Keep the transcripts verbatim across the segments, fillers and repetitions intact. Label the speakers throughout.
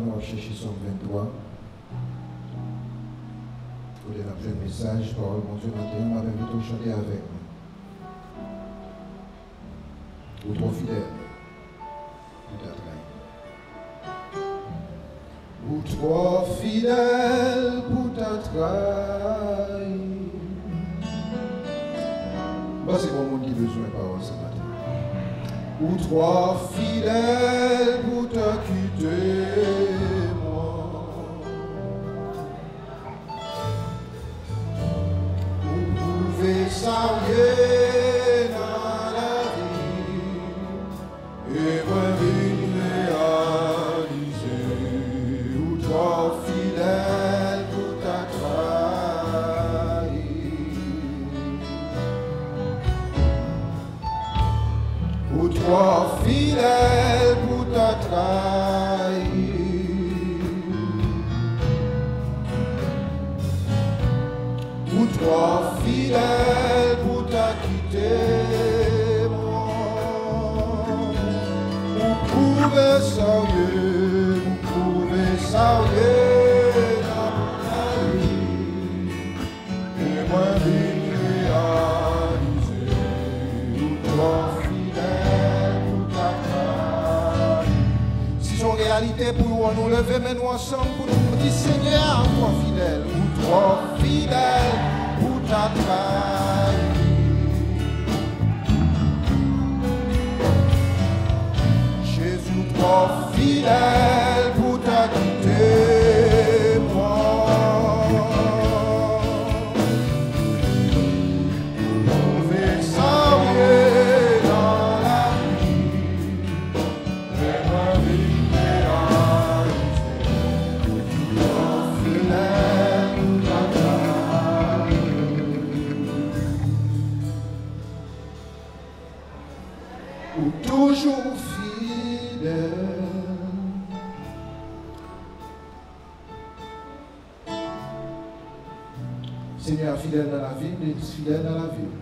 Speaker 1: nous allons chercher Somme vingt-trois. Pour donner un message, parole mon Dieu, maintenant, on va inviter à chanter avec nous. Ou trop fidèle. Ou trop fidèle pour ta trahir. Bah, c'est bon monde qui a besoin de parole ce matin. Ou trop fidèle pour te quitter, moi. Ou prouver ça rien dans la vie. Et moi, fidèle pour ta trahir, ou trop fidèle pour ta trahir, ou trop fidèle pour ta quitter, moi, ou prouver sérieux, ou prouver sérieux. Pour nous lever, mais nous ensemble pour nous dire Seigneur, toi fidèle, ou trop fidèle pour ta trahir. Jésus, trop fidèle pour ta quitter, moi. Prouver sans rien dans la vie, mais ma vie. Toujours fidèle. Seigneur, fidèle dans la vie, mais fidèle dans la vie.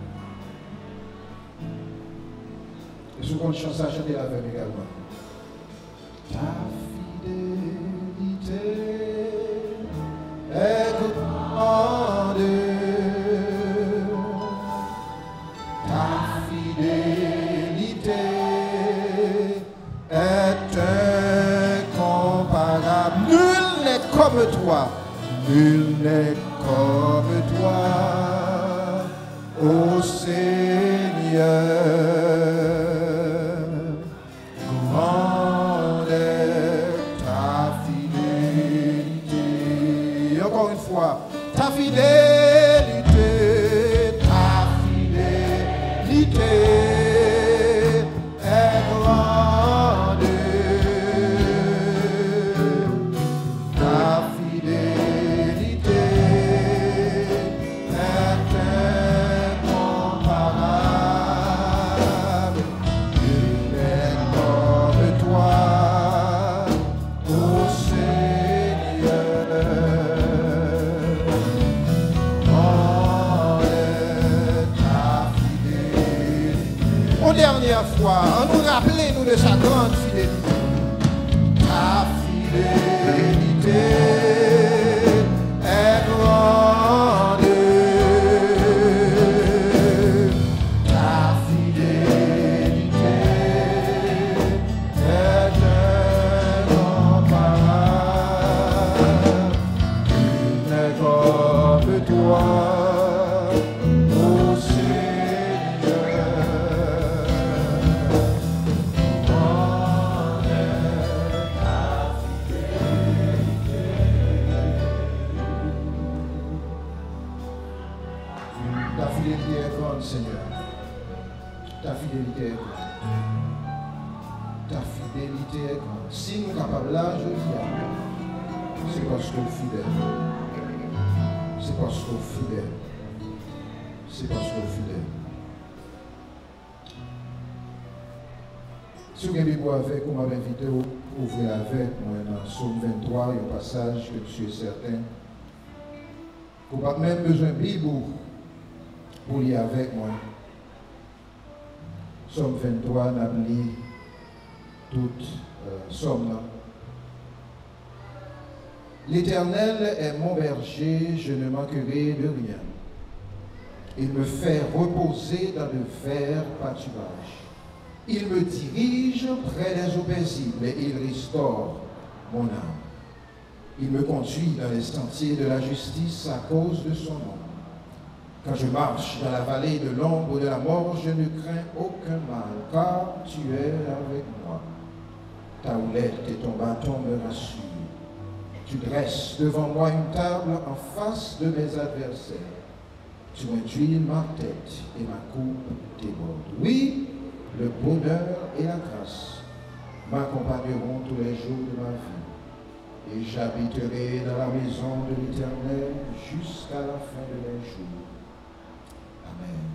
Speaker 1: Et ce qu'on chante à chanter la veille également. Ta fidélité est grande. Ta fidélité est incomparable. Nul n'est comme toi. Nul n'est comme toi, ô Seigneur. Grande est ta fidélité. Encore une fois, ta fidélité, ta fidélité. Dernière fois, on nous rappelait nous de sa grande fidélité. Ta fidélité est grande. Ta fidélité est incomparable. Nul n'est comme toi. Seigneur, ta fidélité est grande. Ta fidélité est grande. Si nous sommes capables là, je dis, c'est parce que fidèle. C'est parce que fidèle. C'est parce que fidèle. Si vous avez Bible avec, vous m'avez invité à ouvrir avec moi dans Somme vingt-trois, il y a un passage que je suis certain. Vous n'avez pas même besoin de Bible pour lire avec moi. Somme vingt-trois, nous avons lu toute euh, Somme là. L'Éternel est mon berger, je ne manquerai de rien. Il me fait reposer dans de verts pâturages. Il me dirige près des eaux paisibles et il restaure mon âme. Il me conduit dans les sentiers de la justice à cause de son nom. Quand je marche dans la vallée de l'ombre de la mort, je ne crains aucun mal, car tu es avec moi. Ta houlette et ton bâton me rassurent. Tu dresses devant moi une table en face de mes adversaires. Tu induis ma tête et ma coupe déborde. Oui, le bonheur et la grâce m'accompagneront tous les jours de ma vie. Et j'habiterai dans la maison de l'Éternel jusqu'à la fin de mes jours. Amen.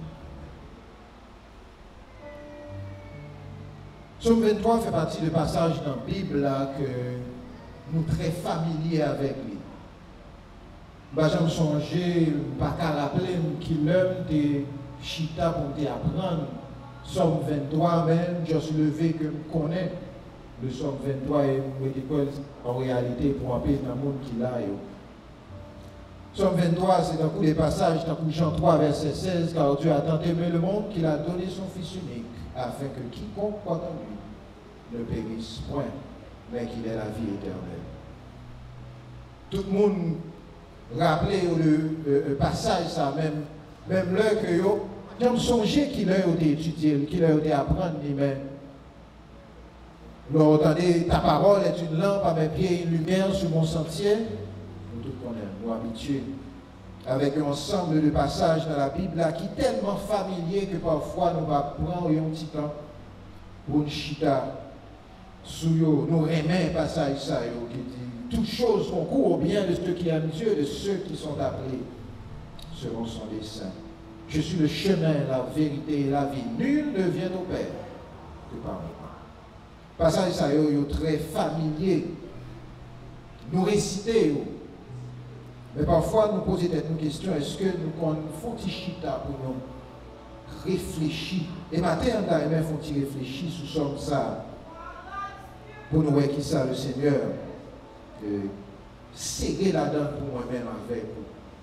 Speaker 1: Psaume vingt-trois fait partie de passages dans la Bible là, que nous sommes très familiers avec lui. Je me songer, pas qu'à rappeler qu'il l'aime de chita pour apprendre. Psaume vingt-trois même, je suis levé que je connais. Le Psaume vingt-trois est en réalité pour un pays dans le monde qui l'a. Psaume vingt-trois, c'est un coup des passages, dans Jean trois, verset seize, car Dieu a tant aimé le monde qu'il a donné son Fils unique, afin que quiconque croit en lui ne périsse point, mais qu'il ait la vie éternelle. Tout le monde rappelait le, le, le passage, ça même, même l'heure que yo, j'ai songé qu'il a été étudié, qu'il a été apprendre lui-même. Vous entendez, ta parole est une lampe à mes pieds, une lumière sur mon sentier. Nous tous connaissons, nous habitués, avec un ensemble de passages dans la Bible là, qui est tellement familier que parfois nous va prendre un petit temps pour une chita. Sous yo, nous remet un passage ça, yo, qui dit toute chose concourt au bien de ceux qui aiment Dieu, de ceux qui sont appelés selon son dessein. Je suis le chemin, la vérité et la vie. Nul ne vient au Père que par moi. Passage ça yo, yo très familier. Nous réciter yo. Mais parfois nous poser une question, est-ce que nous font chita pour nous réfléchir? Et matin on a même font réfléchir sous son ça. Pour nous voir qui ça le Seigneur euh, serrer la dent pour moi-même avec vous.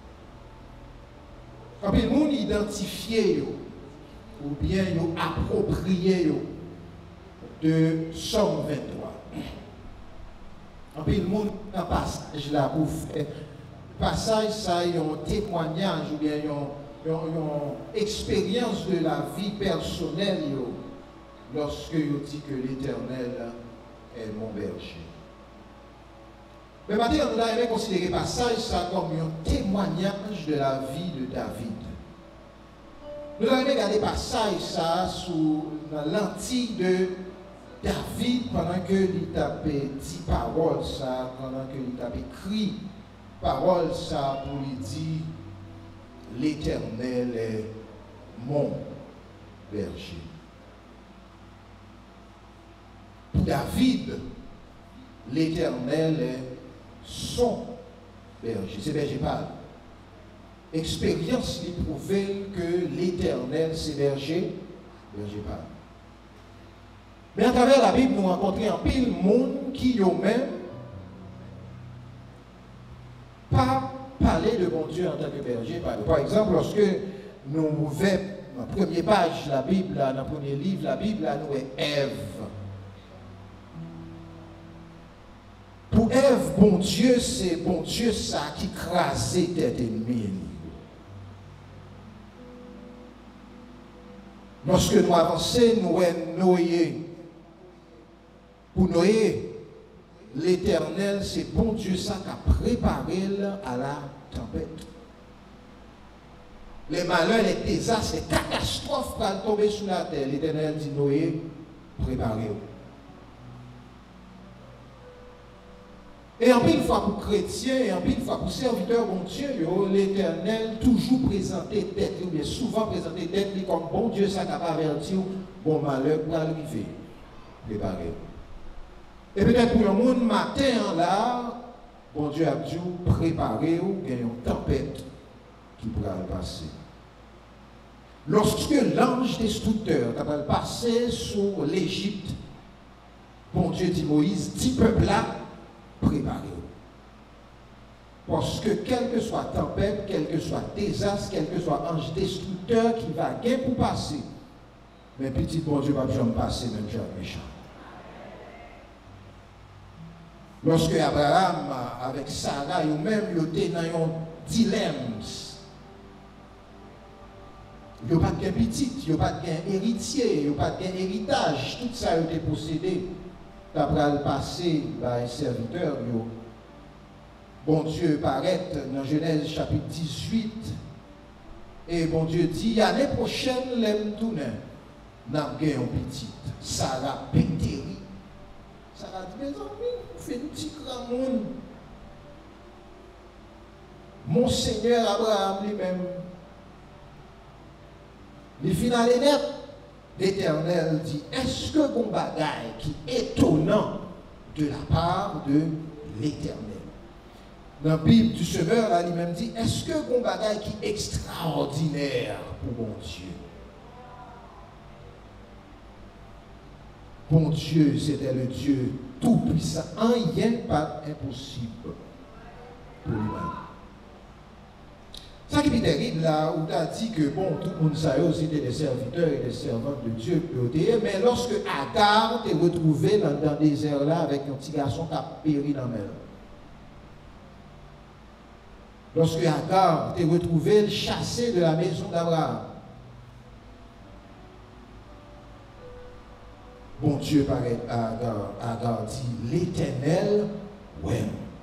Speaker 1: Quand le monde identifié ou bien yo approprié yo, de Psaume vingt-trois. Quand le monde dans le passage là pour faire passage ça y a un témoignage ou bien une expérience de la vie personnelle yo, lorsque yo dit que l'Éternel est mon berger. Mais maintenant, on a aimé considérer passage ça comme un témoignage de la vie de David. Nous avons aimé regarder passage ça sous la lentille de David pendant que il tapait dix paroles ça, pendant que il tapait écrit paroles ça pour lui dire l'Éternel est mon berger. Pour David, l'Éternel est son berger. C'est berger parle. Expérience lui prouve que l'Éternel c'est berger, berger parle. Mais à travers la Bible, nous rencontrons un pile monde qui eux-mêmes pas parler de bon Dieu en tant que berger. Par exemple, lorsque nous ouvrons la première page de la Bible, dans le premier livre, la Bible, là, nous est Ève. Pour Ève, bon Dieu, c'est bon Dieu ça qui crasait tête ennemie. Lorsque nous avançons, nous sommes Noé. Pour Noé, l'Éternel, c'est bon Dieu ça qui a préparé à la tempête. Les malheurs, les désastres, les catastrophes qui tomber sur la terre, l'Éternel dit Noé, préparez-vous. Et en pile fois pour chrétiens, et en pile fois pour serviteurs, bon Dieu, l'Éternel toujours présenté tête, ou bien souvent présenté tête, comme bon Dieu, ça capable avertir, bon malheur pour arriver. Préparez-vous. Et peut-être pour un monde matin là, bon Dieu a dit, préparez-vous, il y a une tempête qui pourra passer. Lorsque l'ange destructeur va passer sur l'Égypte, bon Dieu dit Moïse, dit peuple là, préparez-vous. Parce que quelle que soit tempête, quel que soit désastre, quel que soit ange destructeur qui va gagner pour passer, mais petit bon Dieu va jamais passer, même Jean méchant. Lorsque Abraham, avec Sarah, ou même, il était dans un dilemme. Il n'y a pas de petit, il n'y a pas de héritier, il n'y a pas de héritage. Tout ça a été possédé. D'après le passé, par un serviteur, bon Dieu paraît dans Genèse chapitre dix-huit. Et bon Dieu dit, l'année prochaine, l'aime tourner. N'a pas un petit. Sarah pétérie. Sarah dit, mes amis, fais un petit grand monde. Mon Seigneur Abraham lui-même. Le final est net. L'Éternel dit, est-ce que bon bagaille qui est étonnant de la part de l'Éternel? Dans la Bible du Semeur, là, lui-même dit, est-ce que bon bagaille qui est extraordinaire pour bon Dieu? Bon Dieu, c'était le Dieu tout-puissant. Rien pas impossible pour lui-même. Ça qui est terrible là, où tu as dit que bon, tout le monde savait aussi des serviteurs et des servantes de Dieu, mais lorsque Agar t'est retrouvé dans, dans le désert là avec un petit garçon qui a péri dans la mer. Lorsque Agar t'est retrouvé chassé de la maison d'Abraham. Bon Dieu paraît à Agar, Agar dit l'Éternel, ouais.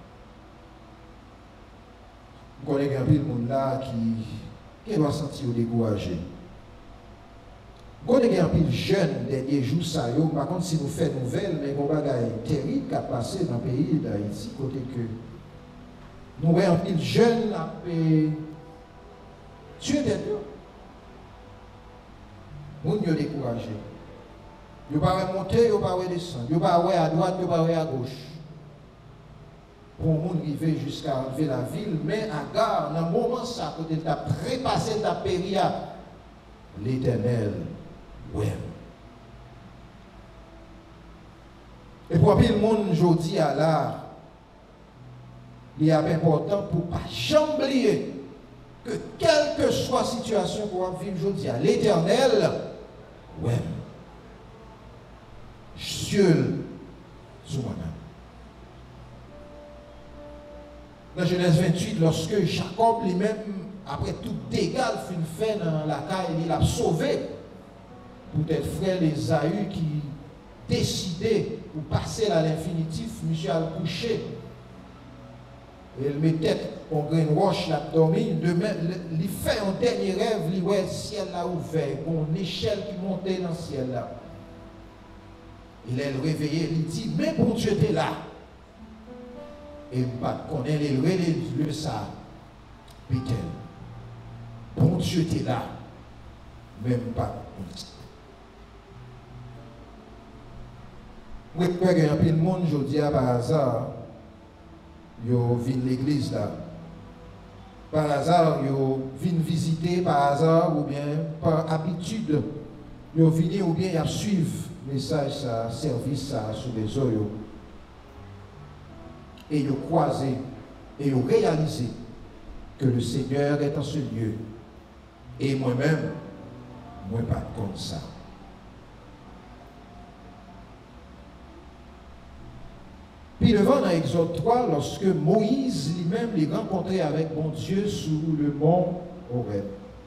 Speaker 1: Vous connaissez un peu le monde là qui, qui doit sentir découragé. Vous connaissez un peu le jeune dernier jour, ça y est, par contre, si nous faisons nouvelle, mais il y a un bagage terrible qui a passé dans le pays d'Haïti, côté que nous voyons un peu le jeune là, et tuer des deux. Nous sommes découragés. Ils ne peuvent pas monter, ils ne peuvent pas descendre, ils ne peuvent pas aller à droite, ils ne peuvent pas aller à gauche. Pour le monde arriver jusqu'à enlever la ville, mais à gare, dans le moment ça, quand il a trépassé la péria, l'Éternel, ouais. Et pour le monde aujourd'hui à l'art, il est important pour ne pas jamais oublier que quelle que soit la situation qu'on va vivre aujourd'hui à l'Éternel, ouais. Seul sous moi-même. Dans Genèse vingt-huit, lorsque Jacob lui-même, après tout dégât qu'il fait dans la caille, il a sauvé peut-être frère Esaü qui décidait de passer à l'infinitif, monsieur a couché. Et il mettait en grain roche, il a dormi. Il fait un dernier rêve, il voit le ciel là ouvert, une échelle qui montait dans le ciel là. Il est réveillé, il dit, mais bon Dieu était là. Et on est le lieu ça. Peter. Bon Dieu était là. Même pas. Moi, je crois qu'il y a un peu de monde aujourd'hui par hasard. Ils viennent l'église là. Par hasard, ils viennent visiter par hasard ou bien par habitude. Ils viennent ou bien ils suivent le message, ça, service ça, sur les eaux. Et ils ont croisé, et ils ont réalisé que le Seigneur est en ce lieu. Et moi-même, moi pas comme ça. Puis devant dans Exode trois, lorsque Moïse lui-même les rencontrait avec mon Dieu sous le mont Horeb.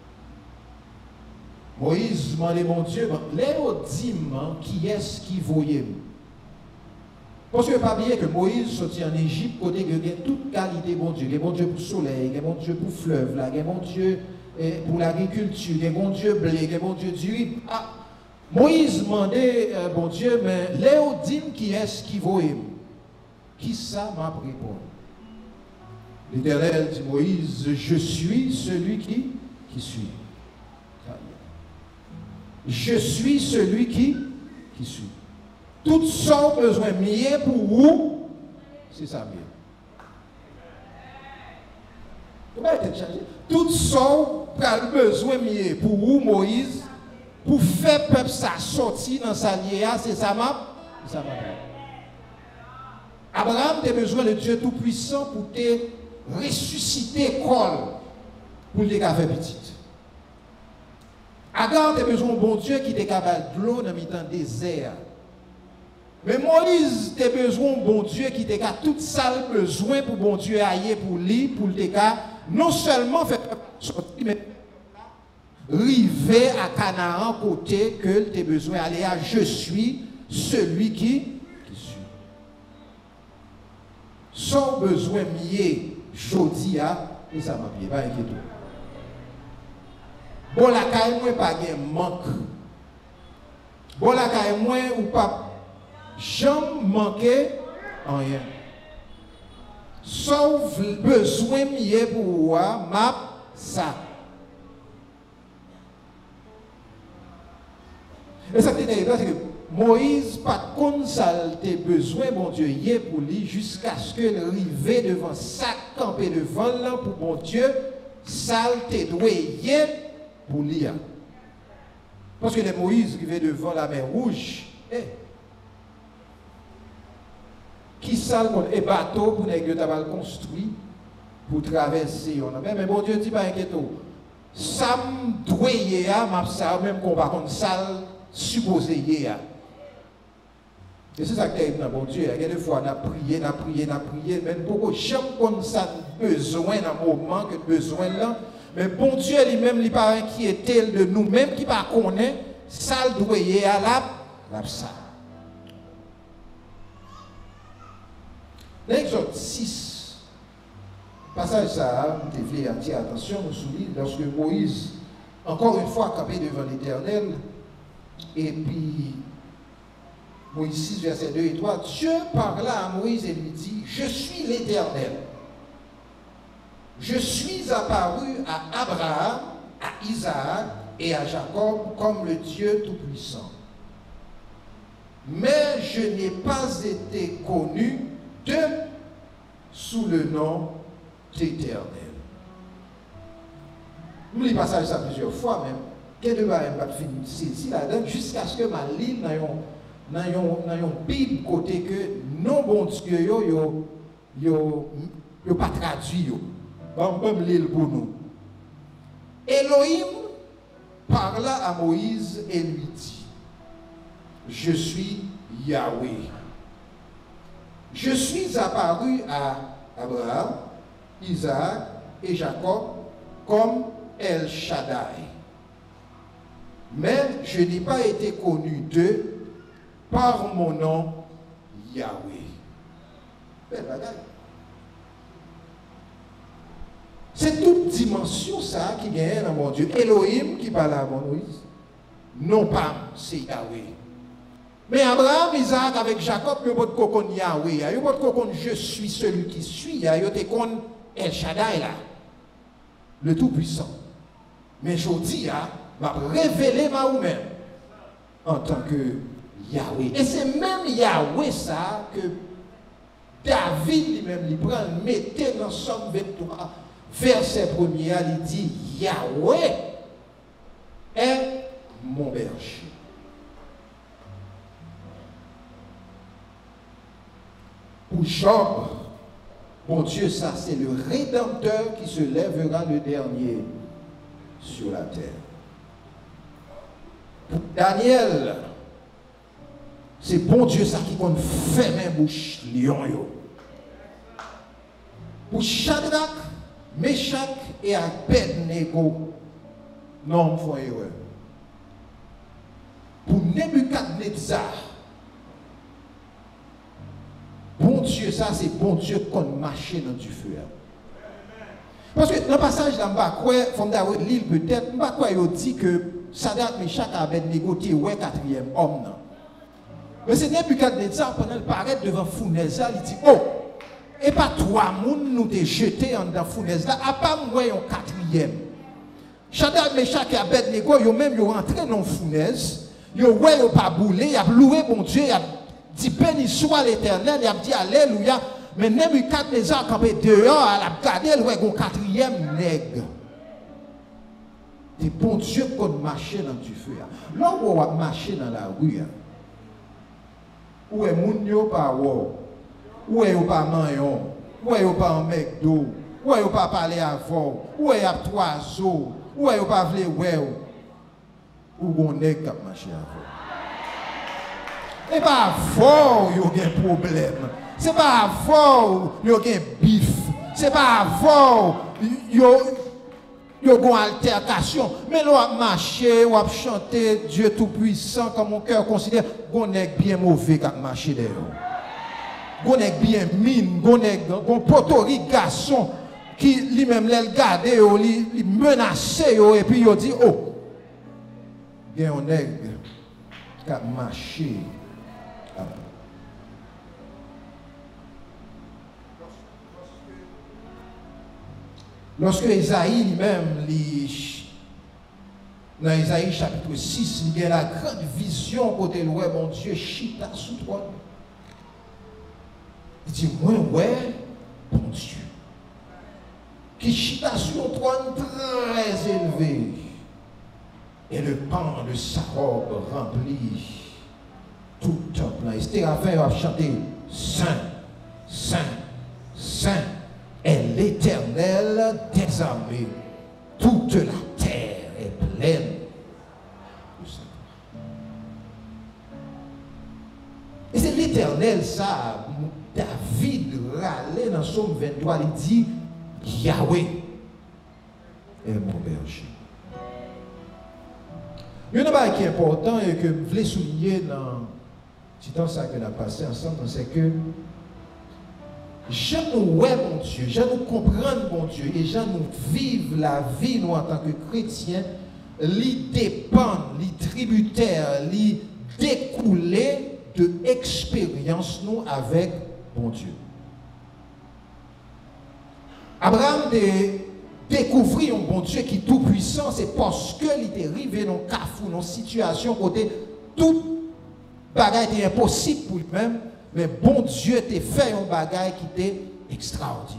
Speaker 1: Moïse demandait mon Dieu, Léo dis-moi qui est-ce qui voyait. Parce que pas bien que Moïse sortit en Égypte, côté que il y a toute qualité bon Dieu. Il y a bon Dieu pour le soleil, il y a bon Dieu pour le fleuve, il y a bon Dieu pour l'agriculture, il y a bon Dieu blé, il y a bon Dieu du riz. Ah, Moïse demandait, euh, bon Dieu, mais Léo dit qui est-ce qui voyait. Qui ça m'a répondu? L'Éternel dit Moïse, je suis celui qui, qui suis. Je suis celui qui, qui suis. Toutes sortes besoin mieux pour vous, c'est ça mieux. Comment est-ce changé? Toutes sortes besoin mieux pour vous, Moïse, pour faire peuple ça sortir dans sa liée, c'est ça m'a. C'est ça m'a. Abraham a besoin de Dieu Tout-Puissant pour te ressusciter col pour les faire petit. Agar, tu as besoin de bon Dieu qui est capable de l'eau dans le désert. Mais Moïse, tu as besoin de bon Dieu qui est capable tout ça besoin pour bon Dieu ailler pour lui, pour le cas, non seulement faire sortir, mais arriver à Canaan côté que tu as besoin d'aller à je suis celui qui, qui suis. Sans besoin mieux, jodi a, et ça m'a bien, pas inquiété. Bon la caille moi pas gain manque. Bon la caille moi ou pas jamais manquer rien. Sauf besoin mieux pour moi m'a ça. Et ça c'est que Moïse pas comme ça tes besoin bon Dieu y pour lui jusqu'à ce que arrive devant ça camper devant là pour bon Dieu ça te doit y pour lire. Parce que les Moïse qui vient devant la mer rouge, eh, qui sale et bateau pour les gens qui construit pour traverser. Mais bon Dieu dit pas inquiétez-vous. Ça me doit y avoir, ça même qu'on va comme sale supposé y a. Et c'est ça que tu as bon Dieu. Il y a des fois, on a prié, on a prié, on a prié, mais beaucoup de gens comme ça besoin dans le moment que besoin là. Mais bon Dieu lui-même, il n'est pas inquiété de nous-mêmes qui ne connaissent pas, ça le doit y à la ça. L'Exode six, passage ça, vous devez attirer attention, nous souligne, lorsque Moïse, encore une fois, campé devant l'Éternel, et puis, Moïse six, verset deux et trois, Dieu parla à Moïse et lui dit, je suis l'Éternel. Je suis apparu à Abraham, à Isaac et à Jacob comme le Dieu Tout-Puissant. Mais je n'ai pas été connu d'eux sous le nom d'Éternel. Nous lisons le passage ça plusieurs fois même. Quel va finir ici là-dedans jusqu'à ce que ma ligne dans une Bible côté que non bon Dieu yo yo yo yo pas traduit yo. Bon, bon, l'île pour nous. Elohim parla à Moïse et lui dit, je suis Yahweh. Je suis apparu à Abraham, Isaac et Jacob comme El Shaddai. Mais je n'ai pas été connu d'eux par mon nom Yahweh. Belle bagaille. C'est toute dimension ça qui gagne dans mon Dieu. Elohim qui parle à Moïse, non pas c'est Yahweh. Mais Abraham, Isaac avec Jacob, il n'y a pas de cocon Yahweh. Il n'y a pas de cocon je suis celui qui suis. Il y a de cocon El Shaddai là. Le Tout-Puissant. Mais je dis, m'a révélé moi-même en tant que Yahweh. Et c'est même Yahweh ça que David lui-même lui prend, mettait dans Somme vingt-trois. Verset premier, il dit Yahweh est mon berger. Pour Job, mon Dieu, ça c'est le Rédempteur qui se lèvera le dernier sur la terre. Pour Daniel, c'est bon Dieu ça qui compte fermer bouche lion yo. Pour Shadrach, Meshach et Abednego, non, faut erreur. Pour Nebuchadnezzar, bon Dieu, ça c'est bon Dieu qu'on marche dans du feu. Parce que dans le passage là, il faut que l'île peut-être, il dit que Shadrach, Meshach et Abednego étaient ouais quatrième homme. Mais c'est Nebuchadnezzar, pendant le paraître devant Founeza, il dit, oh, et pas trois moun nous te jeté en dans fournaise là, à part moi un quatrième. Shadrach, Meshach et Abednego, yo même yo rentré dans fournaise, yo ouais yo pas boulé, y a loué bon Dieu, y a dit béni soit l'Éternel, y a dit alléluia, mais Nebuchadnezzar campé dehors, à la garder ouais un quatrième nègre. C'est bon Dieu qu'on marchait dans du feu. Là où on va marcher dans la rue, où est moun yo pas wo. Où est-ce pas maillon? Où est-ce pas un McDo? ou est pas parler avant, ou est à trois jours, ou est pas vle ouais ou gon nèg qui marcher avant. Et pas avant yo gen problème. C'est pas avant yo gen bif. C'est pas avant yo yo gon altercation. Mais l'on a marché, ou a chanté Dieu tout puissant comme mon cœur considère gon nèg bien mauvais qui marcher dehors. Gon nèg bien mine, gon nèg gon potori garçon qui lui-même l'a regardé yo li menacé yo et puis yo dit oh gen un nèg qui marché. Lorsque Isaïe lui-même, dans Isaïe chapitre six, il y a la grande vision côté loin, mon Dieu, chita sous toi. Il dit, moi, ouais, mon Dieu, qui chita sur un trône très élevé, et le pan de sa robe remplit tout le temple. Et Stéphane a chanté, Saint, Saint, Saint. Et l'Éternel des armées, toute la terre est pleine de sa gloire. Et c'est l'Éternel, ça, David râlait dans Psaume vingt-trois, il dit, Yahweh est mon berger. Il y a un truc qui est important et que je voulais souligner dans le temps ça que nous avons passé ensemble, c'est que je nous ouais mon Dieu, je nous comprendre mon Dieu et je nous vivre la vie nous en tant que chrétiens, li dépend, li tributaire, li découler de expérience nous avec mon Dieu. Abraham a découvert un bon Dieu qui est tout puissant, c'est parce que il était arrivé dans un cafou, dans une situation côté tout bagage était impossible pour lui-même. Mais bon Dieu t'a fait un bagage qui était extraordinaire.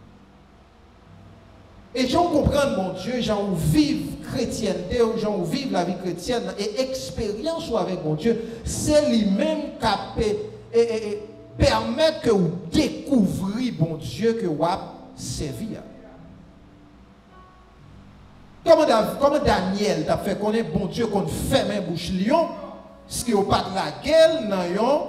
Speaker 1: Et j'en comprends, mon Dieu, j'en vive chrétienté, j'en vive la vie chrétienne, et expérience avec mon Dieu, c'est lui-même qui permet que vous découvriez, bon Dieu, que vous avez servi. Comment, comment Daniel t'a fait connaître, bon Dieu, qu'on fait même bouche lion, ce qui n'a pas de la gueule, non,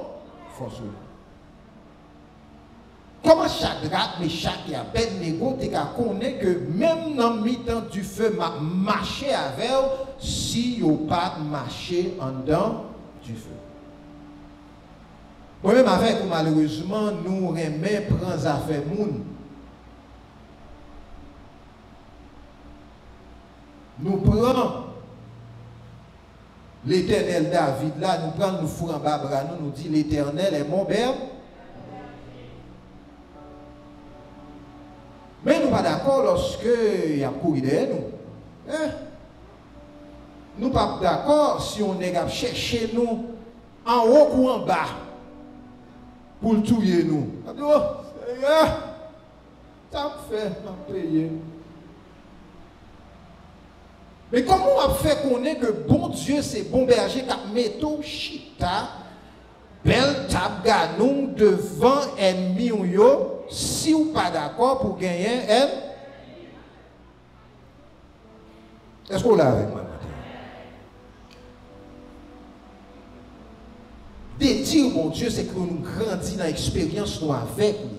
Speaker 1: comment Shadrach, Meshach et Abednego te connaît que même dans le mi-temps du feu, m'a marché avec eux si vous pas marché en dedans du feu. Moi-même avec vous, malheureusement, nous remet prendre affaire moun. Nous prenons l'Éternel David là, nous prenons nous fourrons en bas bras, nous nous dit l'Éternel est mon père. Mais nous ne sommes pas d'accord lorsque il y a couru derrière nous. Hein? Nous ne sommes pas d'accord si on est chercher nous en haut ou en bas pour le tuer nous. Oh, Seigneur, ça me fait payer. Mais comment on fait connaître que bon Dieu, c'est bon berger qui met tout chita, belle table ganou devant ennemi ou yo, si vous pas d'accord pour gagner elle? Est-ce qu'on l'a avec moi? Dédire mon Dieu, c'est que nous grandissons dans l'expérience nous avec lui.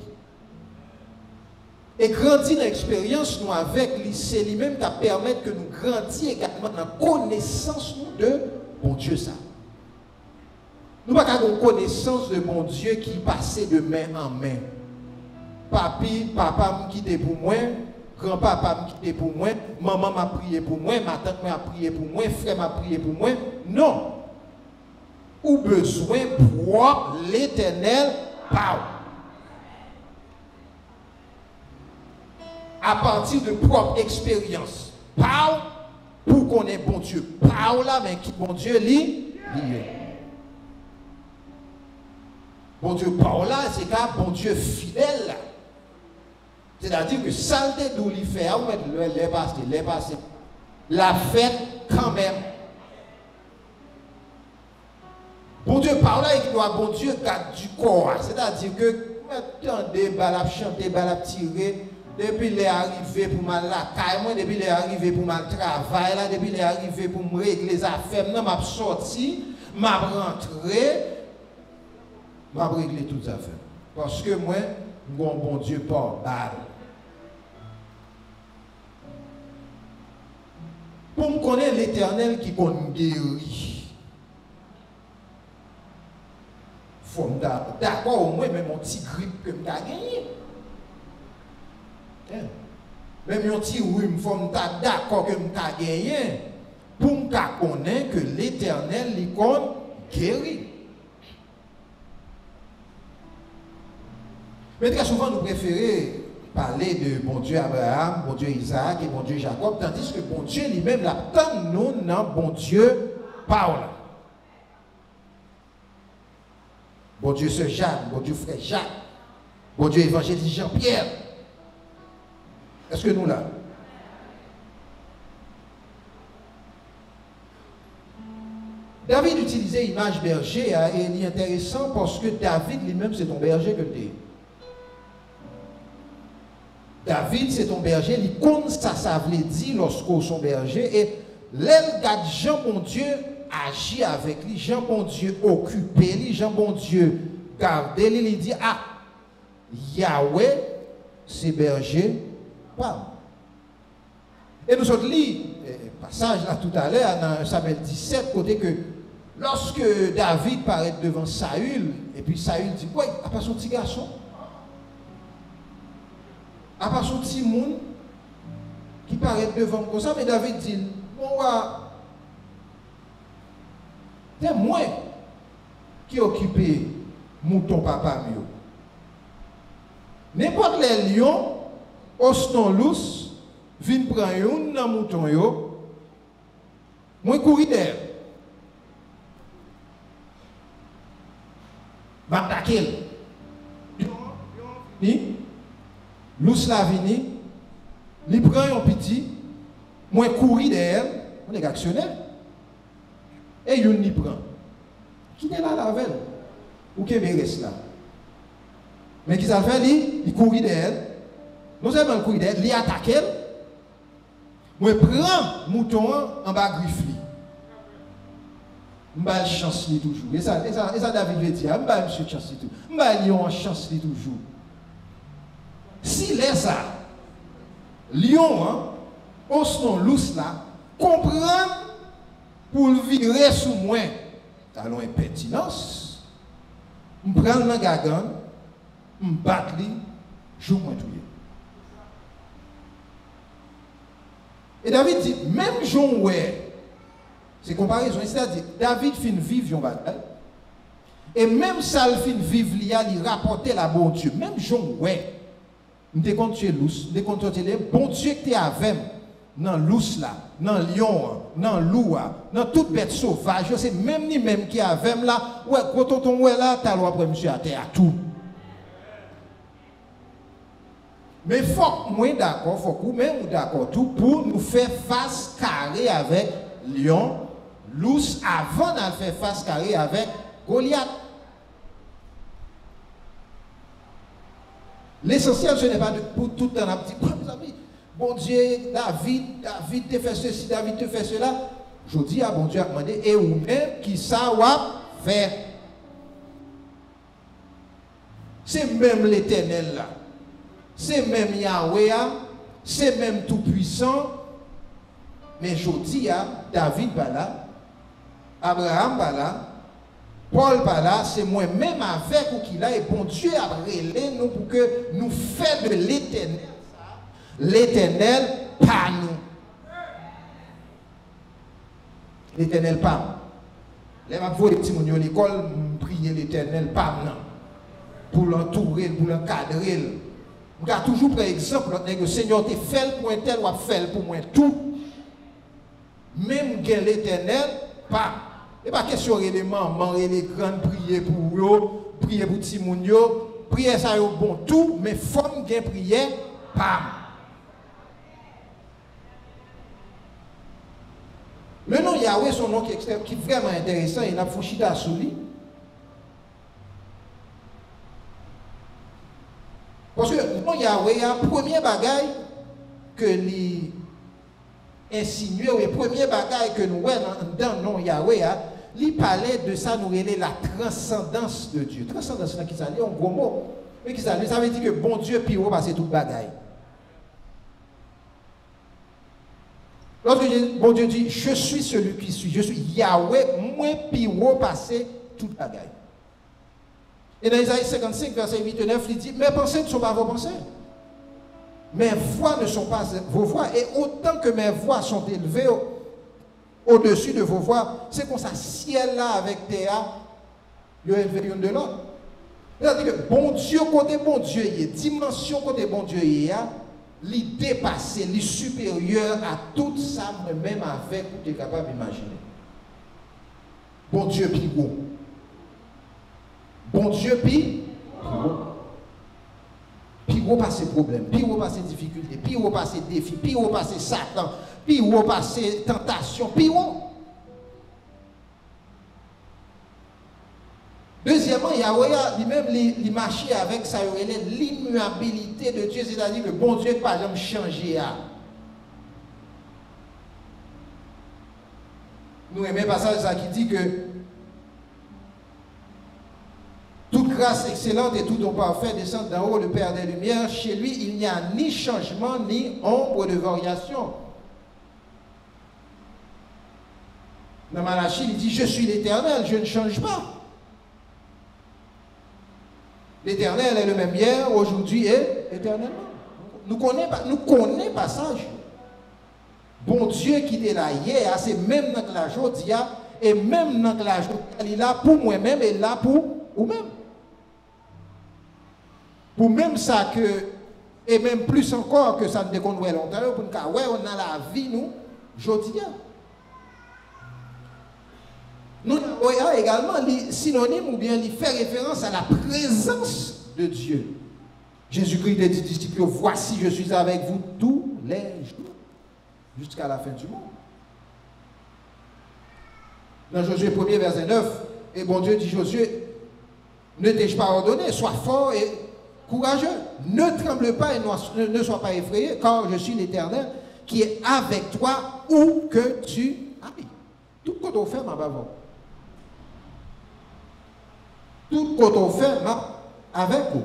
Speaker 1: Et grandir dans l'expérience nous avec lui, c'est lui-même qui permet que nous grandissions également dans la connaissance de mon Dieu ça. Nous n'avons pas une connaissance de mon Dieu qui passait de main en main. Papi, papa m'a quitté pour moi, grand-papa m'a quitté pour moi, maman m'a prié pour moi, ma tante m'a prié pour moi, frère m'a prié pour moi. Non. Ou besoin pour l'Éternel parle. À partir de propre expérience. Parle pour qu'on ait bon Dieu. Parle là, mais qui bon Dieu lit, lit. Bon Dieu parle là, c'est qu'un bon Dieu fidèle. C'est-à-dire que saleté d'où il fait, on met le lait passé, lait passé. La fête quand même. Bon Dieu parle là, il doit bon Dieu garde du corps. C'est-à-dire que, attendez, balap chanter, balap tirer. depuis les arrivés pour mal la caille, moi, depuis les arrivés pour mal travail, là, depuis les arrivés pour me régler les affaires, non, m'a sorti, m'a rentré, m'a réglé toutes les affaires. Parce que moi, mon bon Dieu pas balle. Pour me connaître l'Éternel qui compte guéri. Faut me d'accord au moins même mon petit grippe que me gagné. Même un petit rhume, faut me d'accord que me gagné pour me connaître que l'Éternel lui compte guéri. Mais très souvent nous préférons parler de bon Dieu Abraham, bon Dieu Isaac et bon Dieu Jacob, tandis que bon Dieu lui-même l'attend nous dans bon Dieu Paul. Bon Dieu Sœur Jeanne, bon Dieu Frère Jacques, bon Dieu évangéliste Jean-Pierre. Est-ce que nous là? David utilisait l'image berger et il est intéressant parce que David lui-même c'est ton berger que tu es. David, c'est ton berger, il compte ça, ça veut dire lorsqu'on son berger, et l'aile garde Jean bon Dieu agit avec lui, Jean bon Dieu occupé lui, Jean bon Dieu gardé lui, il dit, ah, Yahweh, c'est berger, pas. Et nous sommes dit, passage là tout à l'heure, dans Samuel dix-sept, côté que lorsque David paraît devant Saül, et puis Saül dit, ouais, à part son petit garçon, à part son petit monde qui paraît devant comme ça, mais David dit, bon, c'est moi qui occupe mouton papa mieux. N'importe les lions, oston lous, viennent prendre un dans mouton yo, moi courir derrière. M'attaquer. Ni Lous la vini, li prend un petit, moi courir derrière, on est actionnaire. Et yon ni prend. Qui est là la veille? Ou qui reste là? Mais qui ça fait li, il courir derrière. Non seulement il courir derrière, il attaque. Moi prends mouton en bas griffe li. M'ba chance li toujours. Et ça et ça et ça David veut dire, m'ba monsieur chance li toujours. M'ba lion chance li toujours. Si les ça, Lyon, hein, osnon lous là, comprendre pour le virer sous moi, talon impertinence, me prendre dans gagan, me battre li, joue moi tout. Et David dit, même Jean ouais, c'est comparaison, c'est-à-dire David fin vivre une bataille, et même ça le fin vivre l'ia, il rapporter la bon Dieu, même Jean ouais. Nous te compte tu es lousse, nous te compte tu es bon Dieu que tu es avec dans lousse là, dans lion, dans loup, dans toute bête sauvage, c'est même ni même qui est avec là, ouais, quand on ouais là, tu as le droit pour monsieur à terre à tout. Mais faut moi d'accord, faut que même d'accord tout pour nous faire face carré avec lion, lousse avant de faire face carré avec Goliath. L'essentiel, ce n'est pas de, pour tout le temps, mes amis, bon Dieu, David, David te fait ceci, David te fait cela. Je dis à bon Dieu à demander, et ou même qui ça va faire. C'est même l'Éternel là. C'est même Yahweh, c'est même tout-puissant. Mais je dis à David pas là, Abraham pas là, Paul pas là, c'est moi-même avec ou qui là, et bon Dieu a relé nous pour que nous fassions de l'Éternel, l'Éternel pas nous. L'Éternel pas. Les m'a vu les petits mounions à l'école, prier l'Éternel pas non. Pour l'entourer, pour l'encadrer. Je garde toujours par exemple, le Seigneur te fait pour un tel ou a fait pour moi tout. Même que l'Éternel pas. Et pas question de les mamans et les grandes prier pour eux, prier pour petit moun yo, prier ça yo bon tout, mais forme gen prière pas. Le nom Yahweh son nom qui est extrême, qui est vraiment intéressant, il a fouchida sous lui. Parce que non Yahweh, le premier bagaille que les insinué, ou le premier bagaille que nous voyons dans le nom Yahweh, il parlait de ça, nous relève la transcendance de Dieu. Transcendance, c'est qui ça dit, un gros mot. Mais qui ça dit, ça veut dire que bon Dieu, puis il va passer tout bagaille. Lorsque bon Dieu dit, je suis celui qui suis, je suis Yahweh, moi, puis il va passer tout bagaille. Et dans Isaïe cinquante-cinq, verset huit et neuf, il dit, mes pensées ne sont pas vos pensées. Mes voix ne sont pas vos voix. Et autant que mes voix sont élevées au-dessus de vos voix, c'est comme ça, ciel là avec terre, il y a élevé l'une de l'autre. C'est-à-dire que bon Dieu, côté bon Dieu, il y a dimension côté bon Dieu, il y a, il dépasse, il est supérieur à tout ça, même avec, vous êtes capable d'imaginer. Bon Dieu, puis gros. Bon Dieu, puis gros. Puis où passer problème, puis où passer difficulté, puis où passer défi, puis où passer Satan, puis où passer tentation, puis où. Deuxièmement, Yahweh lui-même il marche avec sa l'immuabilité de Dieu, c'est-à-dire que bon Dieu par exemple changer. Nous aimons un passage ça qui dit que toute grâce excellente et tout don parfait descend d'en haut, le Père des Lumières. Chez lui, il n'y a ni changement, ni ombre de variation. Dans Malachie, il dit, je suis l'Éternel, je ne change pas. L'Éternel est le même hier, aujourd'hui et éternellement. Nous connaissons nous connaît passage. Bon Dieu qui est là hier, c'est même dans la journée, et même dans la journée, il est là pour moi-même et là pour vous-même. Pour même ça que, et même plus encore que ça ne déconne longtemps, pour nous ouais, on a la vie, nous, aujourd'hui. Nous avons également les synonymes ou bien les fait référence à la présence de Dieu. Jésus-Christ dit aux disciples, voici, je suis avec vous tous les jours, jusqu'à la fin du monde. Dans Josué premier, verset neuf, et bon Dieu dit Josué, ne t'ai-je pas ordonné, sois fort et courageux, ne tremble pas et ne, ne sois pas effrayé, car je suis l'Éternel qui est avec toi où que tu ailles. Tout ce qu'on fait, ma bavon. Tout ce qu'on fait, ma avec vous.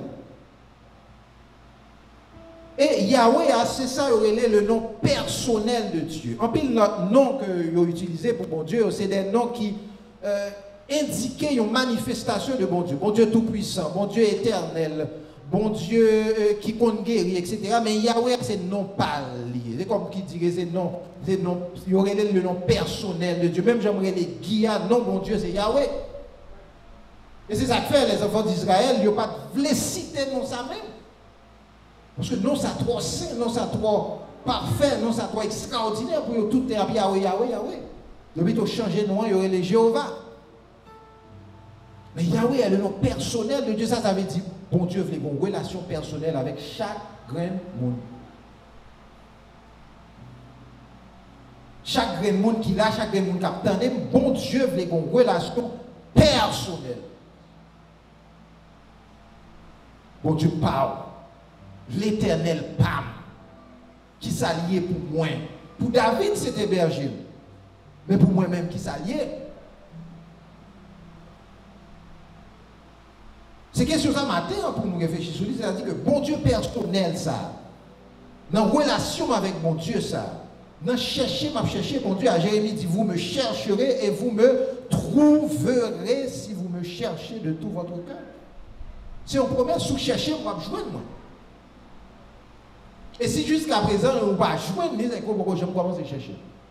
Speaker 1: Et Yahweh, c'est ça, le nom personnel de Dieu. En pile, le nom que vous utilisez pour bon Dieu, c'est des noms qui euh, indiquent une manifestation de bon Dieu. Bon Dieu tout-puissant, bon Dieu éternel, bon Dieu euh, qui compte guérir, et cetera. Mais Yahweh, c'est non pas lié. C'est comme qui dirait, c'est non, c'est non, il y aurait le nom personnel de Dieu. Même j'aimerais les guider, non, mon Dieu, c'est Yahweh. Et c'est ça que fait les enfants d'Israël, ils n'ont pas voulu citer non ça même. Parce que non, ça trop saint, non, ça trop parfait, non, ça trop extraordinaire pour eux, tout est Yahweh, Yahweh, Yahweh. Depuis qu'ils ont changé de nom, il y aurait les Jéhovah. Mais Yahweh est le nom personnel de Dieu. Ça, ça veut dire, bon Dieu voulait une relation personnelle avec chaque grain de monde. Chaque grain de monde qui l'a, chaque grain de monde qui attend, bon Dieu voulait une relation personnelle. Bon Dieu parle. L'Éternel Pam, qui s'alliait pour moi. Pour David, c'était berger. Mais pour moi-même, qui s'alliait. C'est question ça matin pour nous réfléchir sur lui, c'est-à-dire que bon Dieu personnel, ça. Dans la relation avec mon Dieu, ça. Dans chercher, m'a chercher, mon Dieu, à Jérémie dit, vous me chercherez et vous me trouverez si vous me cherchez de tout votre cœur. Si on promet, sous chercher, on va me joindre, moi. Et si jusqu'à présent, on va joindre les échos, je vais commencer à chercher.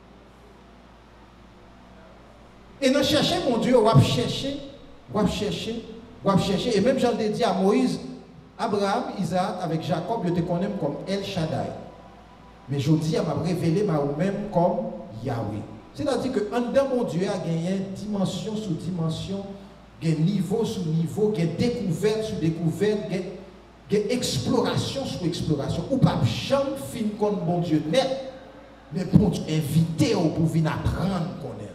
Speaker 1: Et dans chercher, mon Dieu, on va chercher, on va chercher, on va chercher. Et même j'en ai dit à Moïse, Abraham, Isaac, avec Jacob, je te connais comme El Shaddai. Mais je dis, elle m'a révélé moi-même comme Yahweh. C'est-à-dire que en dedans, mon Dieu a gagné dimension sous dimension, niveau sous niveau, découverte sous découverte, exploration sur exploration. Ou pas jamais fin contre bon Dieu net, mais pour inviter pour venir apprendre qu'on est.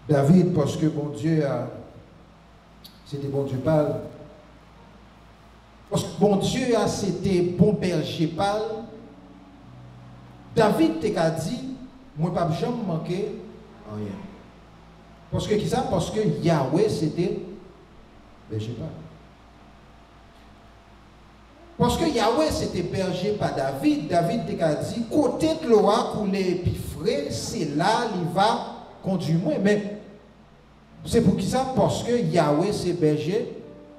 Speaker 1: David, parce que bon Dieu a. C'était bon Dieu pâle. Parce que bon Dieu a, c'était bon berger pâle. David t'a dit, moi pas jamais manquer rien. Parce que qui ça? Parce que Yahweh c'était berger pâle. Parce que Yahweh c'était berger pas David. David t'a dit, côté de l'eau coulé puis frais, c'est là il va conduire moi. Mais c'est pour qui ça? Parce que Yahweh c'est berger.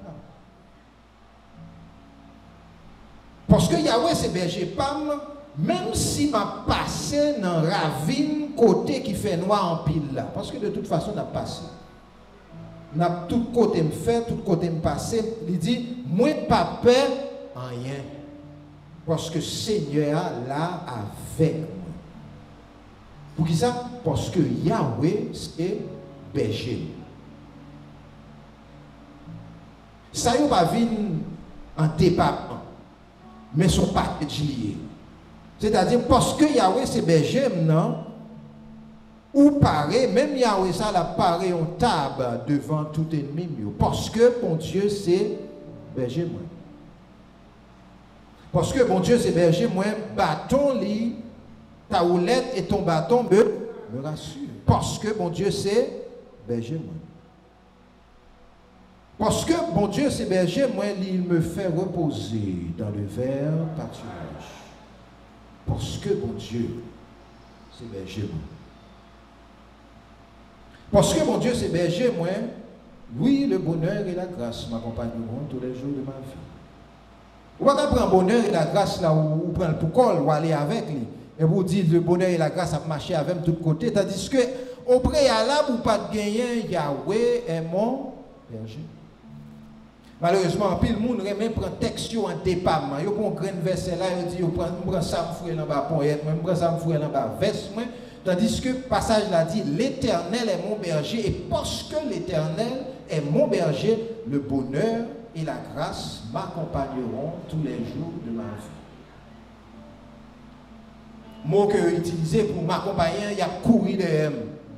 Speaker 1: Parce que Yahweh c'est berger pam, même si m'a passé dans ravine côté qui fait noir en pile là. Parce que de toute façon, on a passé. On a tout côté me fait, tout côté me passé. Il dit, moi pas peur en rien. Parce que Seigneur là avec moi. Pour qui ça? Parce que Yahweh c'est berger. Ça y est pas venu en département, mais son package lié. C'est-à-dire parce que Yahweh c'est berger non, ou pareil, même Yahweh ça la pareil en table devant tout ennemi mieux. Parce que bon Dieu c'est berger moi. Parce que bon Dieu c'est berger moi, bâton li, ta houlette et ton bâton me, me rassure. Parce que bon Dieu c'est berger moi. Parce que bon Dieu c'est berger moi, il me fait reposer dans le vert pâturage. Parce que bon Dieu c'est berger moi. Parce que mon Dieu c'est berger, moi, oui, le bonheur et la grâce m'accompagneront tous les jours de ma vie. Vous ne pouvez pas prendre le bonheur et la grâce là où vous prenez le poucol ou aller avec lui. Et vous dites le bonheur et la grâce à marcher avec de tous côtés. Tandis que au préalable, vous pas de gagner, Yahweh est mon berger. Malheureusement, puis le monde remet prend texte en département. Yo prend grain verset là, il dit yo prend prend ça me fouiller dans bas poète, même prend ça me fouiller dans bas veste moi. Tandis que le passage là dit, l'Éternel est mon berger, et parce que l'Éternel est mon berger, le bonheur et la grâce m'accompagneront tous les jours de ma vie. Mot que utilisé pour m'accompagner, il y a courir de M.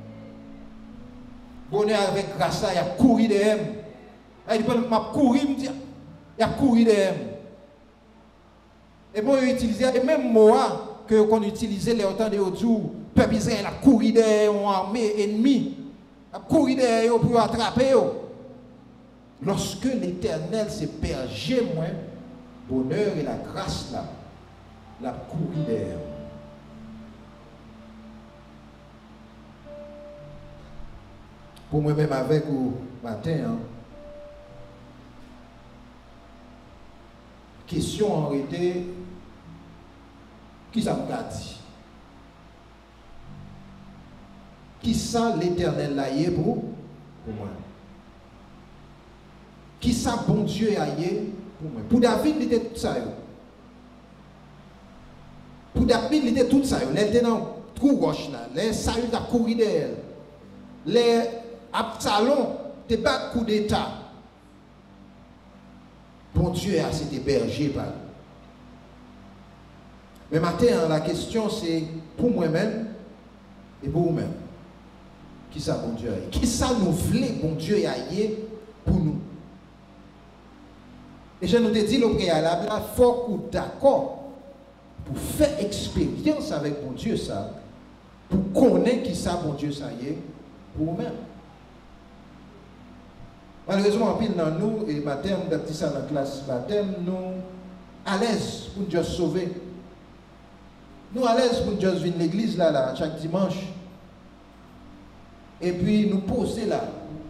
Speaker 1: Bonheur avec grâce là, il y a courir de M. Il dit, m'a courir, il dit, il y a courir de M. Et bon, il utilisé, et même mot que qu'on utilisait les temps de autour. Peuple Israël a couru derrière une armée ennemie, a couru derrière pour attraper. Lorsque l'Éternel c'est berger, moi, bonheur et la grâce là, la couru derrière. Pour moi-même avec au matin, hein, question en réalité, qui ça m'a dit? Qui ça l'Éternel là y est pour, pour moi? Qui ça bon Dieu a y est pour moi? Pour David, il était tout ça. Pour David, il était tout ça. Il était dans le trou gauche là. Les Saül a couru derrière. Les Absalom te bat coup d'état. Bon Dieu a c'était berger par. Mais maintenant, la question c'est pour moi-même et pour vous-même. Qui ça, bon Dieu a? Qui ça nous voulait, bon Dieu a pour nous? Et je nous ai dit le préalable, il faut qu'on d'accord pour faire expérience avec bon Dieu ça, pour connaître qui ça, bon Dieu ça y est, pour nous-mêmes. Malheureusement, en pile dans nous, et baptême, baptiste dans la classe baptême, nous à l'aise pour nous sauver. Nous à l'aise pour nous venir à l'église là, là, chaque dimanche. Et puis nous poser là.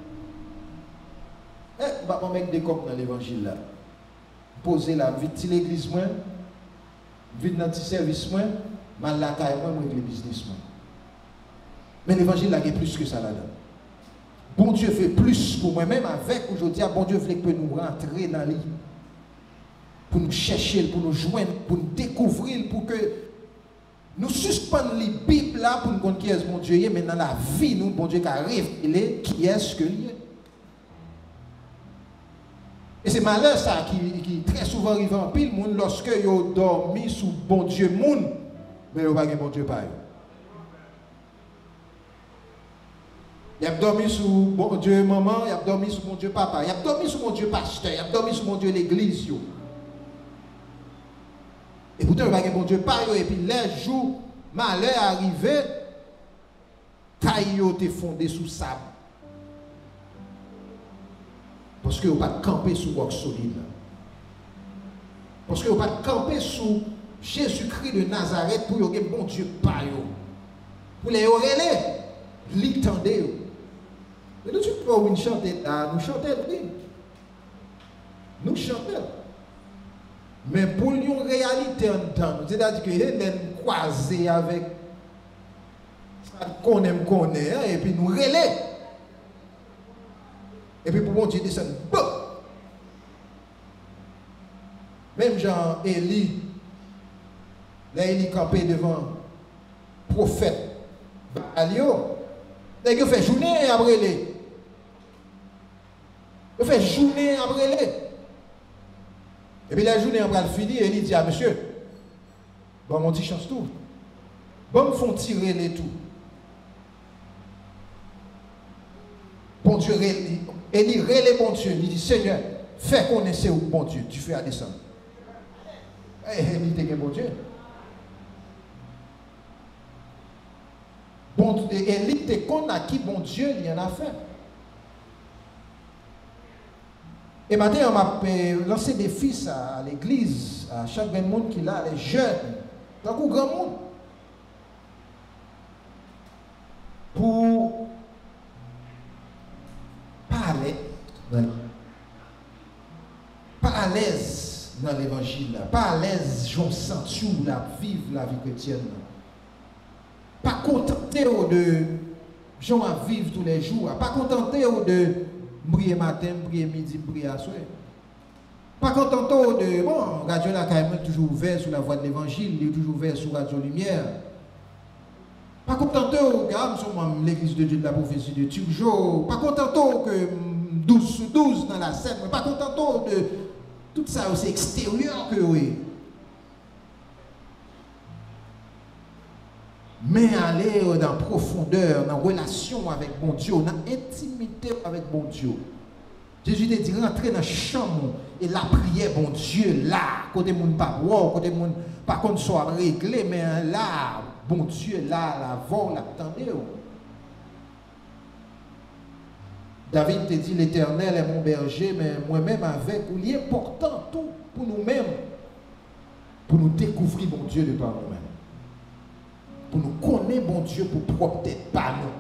Speaker 1: Eh, bah, on met des copes dans l'évangile là. Poser là, vite l'église moins, vite dans le service moins, mal la caille moins, moins le business moins. Mais l'évangile là, il y a plus que ça là-dedans. Bon Dieu fait plus pour moi-même avec aujourd'hui. Bon Dieu veut que nous rentrer dans lui. Pour nous chercher, pour nous joindre, pour nous découvrir, pour que nous suspendons les Bibles là pour nous connaître qui est mon Dieu, mais dans la vie, nous, bon Dieu, qui a révélé qui est-ce que il est. Et c'est malheur ça qui, qui très souvent arrive en pile, monde lorsque ils ont dormi sous bon Dieu, monde, mais ils n'ont pas bon Dieu par eux. Il a dormi sous mon Dieu maman, il a dormi sous mon Dieu papa, il a dormi sous mon Dieu pasteur, il a dormi sous mon Dieu l'église. Et pourtant, il n'y a pas de bon Dieu pas. Et puis les jours, malheur arrivé, Taïyo te fondé sous sable. Parce que vous n'avez pas campé sous roc solide. Parce que vous n'avez pas campé sous Jésus-Christ de Nazareth pour que bon Dieu pas. Pour les orélés, l'entendez. Mais nous ne pouvons pas chanter là, nous chantons, oui. Nous chantons. Mais pour une réalité en temps, c'est-à-dire que nous croisés avec ça qu'on aime qu'on est, et puis nous relais. Et puis pour mon Dieu descend, bon. Même Jean Élie, là il est campé devant le prophète Baalio, il fait journée après les. Il fait journée après les. Et puis la journée après fini, Élie dit à monsieur, bon mon dit chance tout. Bon me font tirer les tout. Bon Dieu, Élie relève bon Dieu, il dit Seigneur, fais connaître où bon Dieu, tu fais à descendre. Et Élie était bon Dieu. Bon, Élie était qu'on a qui bon Dieu, il y en a fait. Et maintenant, on m'a lancé des fils à l'église, à chaque monde qui l'a, les jeunes, dans le grand monde, pour parler, pas à l'aise dans l'évangile, pas à l'aise, j'en sens la vivre la vie chrétienne. Pas contenté de gens à vivre tous les jours, pas contenté de prier matin, prier midi, prier à soir. Pas contenté de bon, Radio La Caïman est toujours ouvert sur la voie de l'évangile, il est toujours ouvert sur Radio Lumière. Pas contenté de regarde sur l'église de Dieu de la prophétie de toujours. Pas contenté que douze sur douze dans la scène, pas contenté de tout ça aussi extérieur que oui. Mais aller dans la profondeur, dans la relation avec bon Dieu, dans l'intimité avec bon Dieu. Jésus te dit rentrer dans la chambre et la prière, bon Dieu, là, côté moun pas voir, côté moun pas qu'on soit réglé, mais là, bon Dieu, là, la voix, l'attendez. David te dit l'Éternel est mon berger, mais moi-même avec, il est important tout pour nous-mêmes, pour nous découvrir bon Dieu de par nous-mêmes. Pour nous connaître bon Dieu pour propre tête pas nous.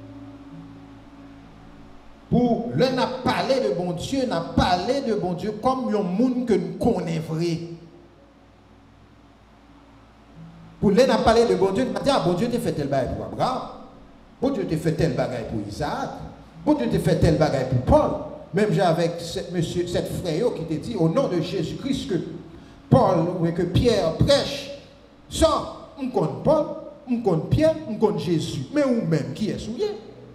Speaker 1: Pour l'un a parlé de bon Dieu, n'a parlé de bon Dieu comme un monde que nous connaissons vrai. Pour l'un a parlé de bon Dieu, n'a dit ah bon Dieu t'a fait tel bagaille pour Abraham, bon Dieu t'a fait tel bagaille pour Isaac, bon Dieu t'a fait tel bagaille pour Paul. Même j'ai avec cette monsieur, cette frère qui t'a dit au nom de Jésus-Christ que Paul ou que Pierre prêche, ça on connaît Paul. On connaît Pierre, on connaît Jésus. Mais nous-mêmes, qui est souillé?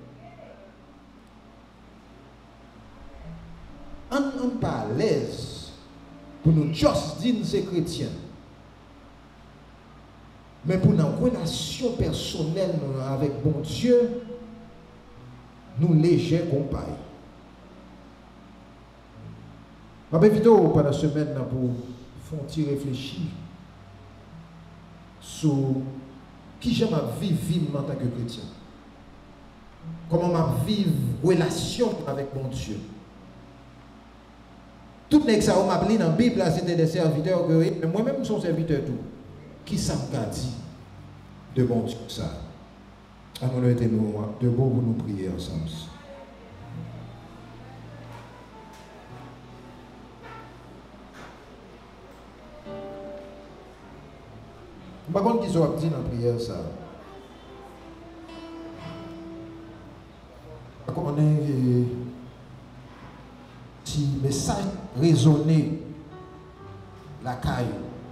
Speaker 1: On n'est pas à l'aise pour nous juste dire que c'est chrétien. Mais pour nos relations personnelles avec bon Dieu, nous légers compagnons. Je vais vidéo pendant la semaine pour faire réfléchir sur qui j'aime à vivre, vivre en tant que chrétien. Comment je vivre relation avec mon Dieu. Tout les gens qui m'appelé dans la Bible, c'était des serviteurs, mais moi-même, je suis un serviteur tout. Qui ça m'a dit de bon Dieu ça? Allons-nous être nous, de bon pour nous prier ensemble. Par contre, qui sont dit dans la prière ça? On est si le message résonné la caille.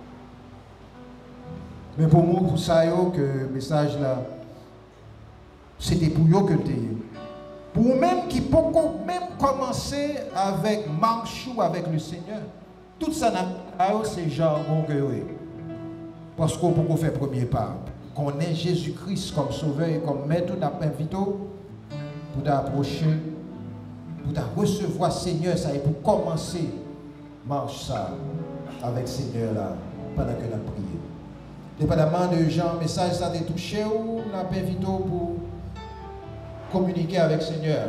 Speaker 1: Mais pour moi, pour ça, que le message là, c'était pour eux que tu Pour même qui peut même commencer avec marche ou avec le Seigneur, tout ça, c'est jargon que oui. Parce qu'on peut faire premier pas. Qu'on ait Jésus-Christ comme sauveur et comme maître, on a invité pour t'approcher, pour te recevoir, Seigneur, ça et pour commencer marche ça avec Seigneur là, pendant que nous prions. Dépendamment de gens, message ça t'a touché ou on a invité pour communiquer avec Seigneur,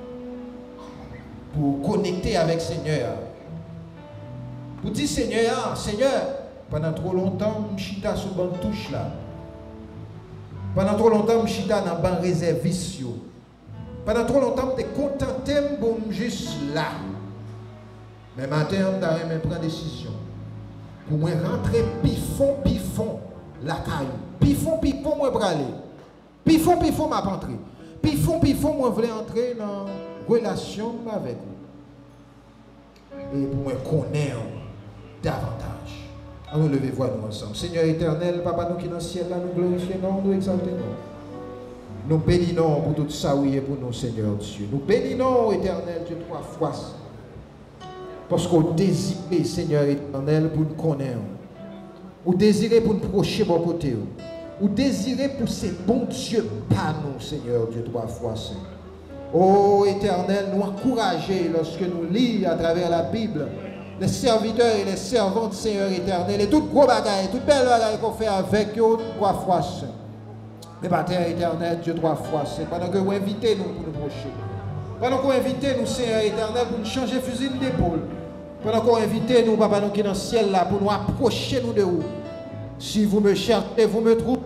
Speaker 1: pour connecter avec Seigneur, pour dire Seigneur, Seigneur, pendant trop longtemps, je suis sur le banc de touche là. Pendant trop longtemps, je suis dans le banc réserviste. Pendant trop longtemps, je suis contenté de juste là. Mais matin, je vais prendre décision. Pour moi rentrer pifon, pifon, la caille. Pifon, pifon, moi je aller. Pifon, pifon, m'a entrer. Pifon, pifon, moi je veux entrer dans une relation avec vous. Et pour moi connaître davantage. Alors levez voix nous ensemble. Seigneur éternel, Papa nous qui dans le ciel, là, nous glorifions, nous exaltons. Nous bénissons pour tout ça, oui, pour nous, Seigneur Dieu. Nous bénissons, éternel Dieu, trois fois. Parce qu'on désire, Seigneur éternel, pour nous connaître. Ou désirer pour nous procher bon côté. Ou désirer pour ces bons dieux pas nous, Seigneur Dieu, trois fois. Oh éternel, nous encourager lorsque nous lisons à travers la Bible les serviteurs et les servantes, Seigneur éternel, et toutes gros bagailles, toutes belles bagailles qu'on fait avec eux, trois fois. Mais Père éternel, Dieu, trois fois. C'est pendant que vous invitez nous pour nous procher. Pendant que vous invitez nous, Seigneur éternel, pour nous changer fusil d'épaule. Pendant que vous invitez nous, Papa, nous qui dans le ciel là, pour nous approcher nous de vous. Si vous me cherchez, vous me trouvez.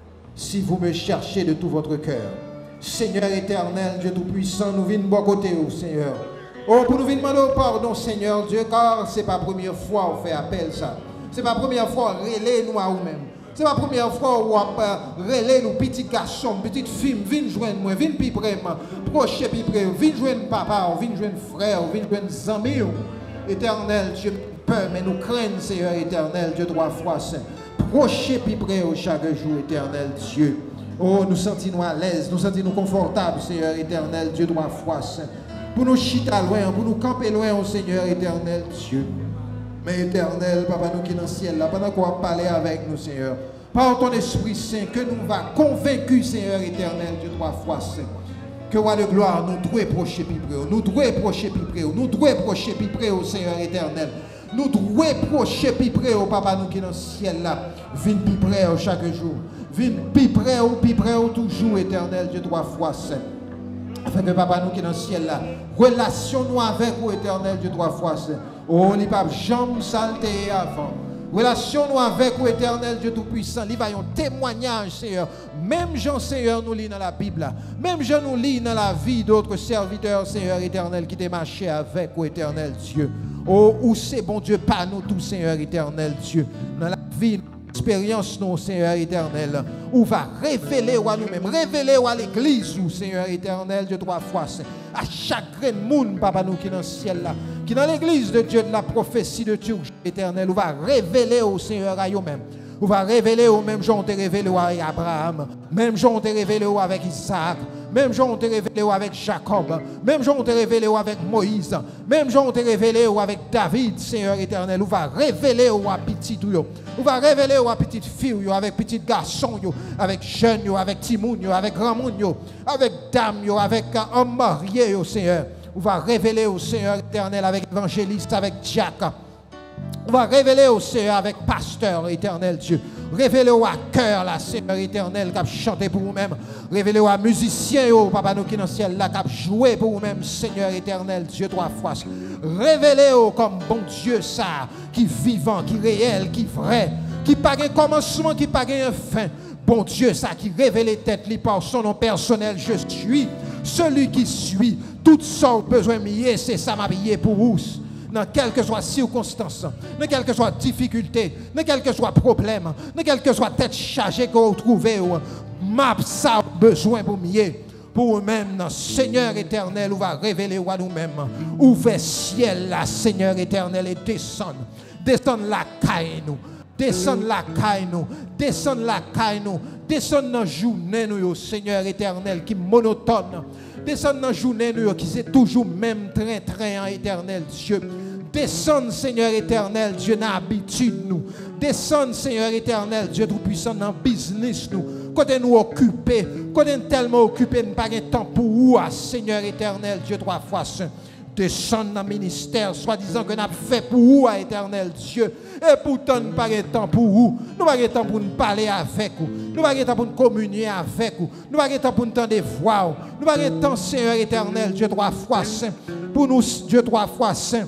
Speaker 1: Si vous me cherchez de tout votre cœur. Seigneur éternel, Dieu tout-puissant, nous venons de bon côté, Seigneur. Oh, pour nous venir demander pardon, Seigneur Dieu, car ce n'est pas la première fois qu'on fait appel ça. Ce n'est pas la première fois qu'on relève nous à nous-mêmes. Ce n'est pas la première fois qu'on relève nous, petits garçons, petites filles, viens joindre moi, viens plus près, proche plus près, viens joindre papa, viens joindre frère, viens joindre amis. Éternel, Dieu, peur, mais nous craignons, Seigneur éternel, Dieu, trois fois saint. Proche plus près chaque jour, éternel Dieu. Oh, nous sentons-nous à l'aise, nous sentons-nous confortables, Seigneur éternel, Dieu, trois fois saint. Pour nous chita loin, pour nous camper loin au Seigneur éternel Dieu. Mais éternel, Papa, nous qui dans le ciel, là, pendant qu'on va parler avec nous, Seigneur, par ton Esprit Saint, que nous va convaincus, Seigneur éternel Dieu, trois fois saint. Que roi de gloire, nous devons procher plus près, nous devons procher plus près, nous devons procher plus près au Seigneur éternel. Nous devons procher plus près au Papa, nous qui dans le ciel, là, viens plus près chaque jour. Viens plus près ou plus près ou toujours, éternel Dieu, trois fois saint. Afin que Papa nous qui est dans le ciel là, relation nous avec vous éternel Dieu trois fois saint. Oh, les papes, jambes saleté avant. Relation nous avec vous éternel Dieu tout-puissant. Il va y avoir un témoignage, Seigneur. Même Jean, Seigneur, nous lit dans la Bible là. Même Jean nous lit dans la vie d'autres serviteurs, Seigneur éternel, qui t'est marché avec vous éternel Dieu. Oh, où c'est bon Dieu, pas nous tous, Seigneur éternel Dieu. Dans la vie, expérience, non, Seigneur éternel, où va révéler à nous-mêmes, révéler à l'église, où, Seigneur éternel, Dieu trois fois, à chaque monde, Papa, nous qui dans le ciel là, qui dans l'église de Dieu, de la prophétie de Dieu éternel, où va révéler au Seigneur à eux-mêmes, où va révéler au même jour, on te révélé à Abraham, même jour, on te révélé avec Isaac, même jour, on te révélé avec Jacob, même jour, on te révélé avec Moïse, même jour, on te révélé avec David, Seigneur éternel, où va révéler à petit tout, où va révéler à petite fille, avec petit garçon, avec jeune, avec timoun, avec grand monde, avec dame, avec homme marié, Seigneur, où va révéler au Seigneur éternel avec évangéliste, avec diacre. On va révéler au Seigneur avec pasteur éternel Dieu. Révéler au cœur, la Seigneur éternel, qui a chanté pour vous-même. Révéler au musicien, au Papa nous qui dans le ciel, là, qui a joué pour vous-même, Seigneur éternel, Dieu trois fois. Révéler au comme bon Dieu, ça, qui vivant, qui réel, qui vrai, qui pas un commencement, qui pas un fin. Bon Dieu, ça, qui révèle tête li par son nom personnel, je suis celui qui suis. Toutes sortes de besoins mieux, c'est ça m'a payé pour vous. Dans quelle que soit circonstance, dans quelle que soit difficulté, dans quel que soit problème, dans quelle que soit tête chargée que vous trouvez, m'a ça besoin pour mieux. Pour nous-mêmes, Seigneur éternel, on va révéler à nous-mêmes. Ouvre ciel, là, Seigneur éternel, et descend. Descend la caille nous. Descend la caille nous. Descend la caille nous. Descend dans la journée, nous, Seigneur éternel, qui est monotone. Descend dans la journée, nous, qui c'est toujours même train, train éternel, Dieu.
Speaker 2: Descends, Seigneur éternel, Dieu, dans l'habitude nous. Descends, Seigneur éternel, Dieu tout-puissant, dans le business nous. Côté nous occupés, côté nous tellement occupés, nous n'avons pas de temps pour vous, Seigneur éternel, Dieu trois fois saint. Descends dans le ministère, soi-disant que nous avons fait pour vous, éternel Dieu. Et pourtant, nous n'avons pas de temps pour vous. Nous n'avons pas de temps pour nous parler avec vous. Nous n'avons pas de temps pour nous communier avec vous. Nous n'avons pas de temps pour nous entendre voir. Nous n'avons pas de temps, Seigneur éternel, Dieu trois fois saint. Pour nous, Dieu trois fois saint.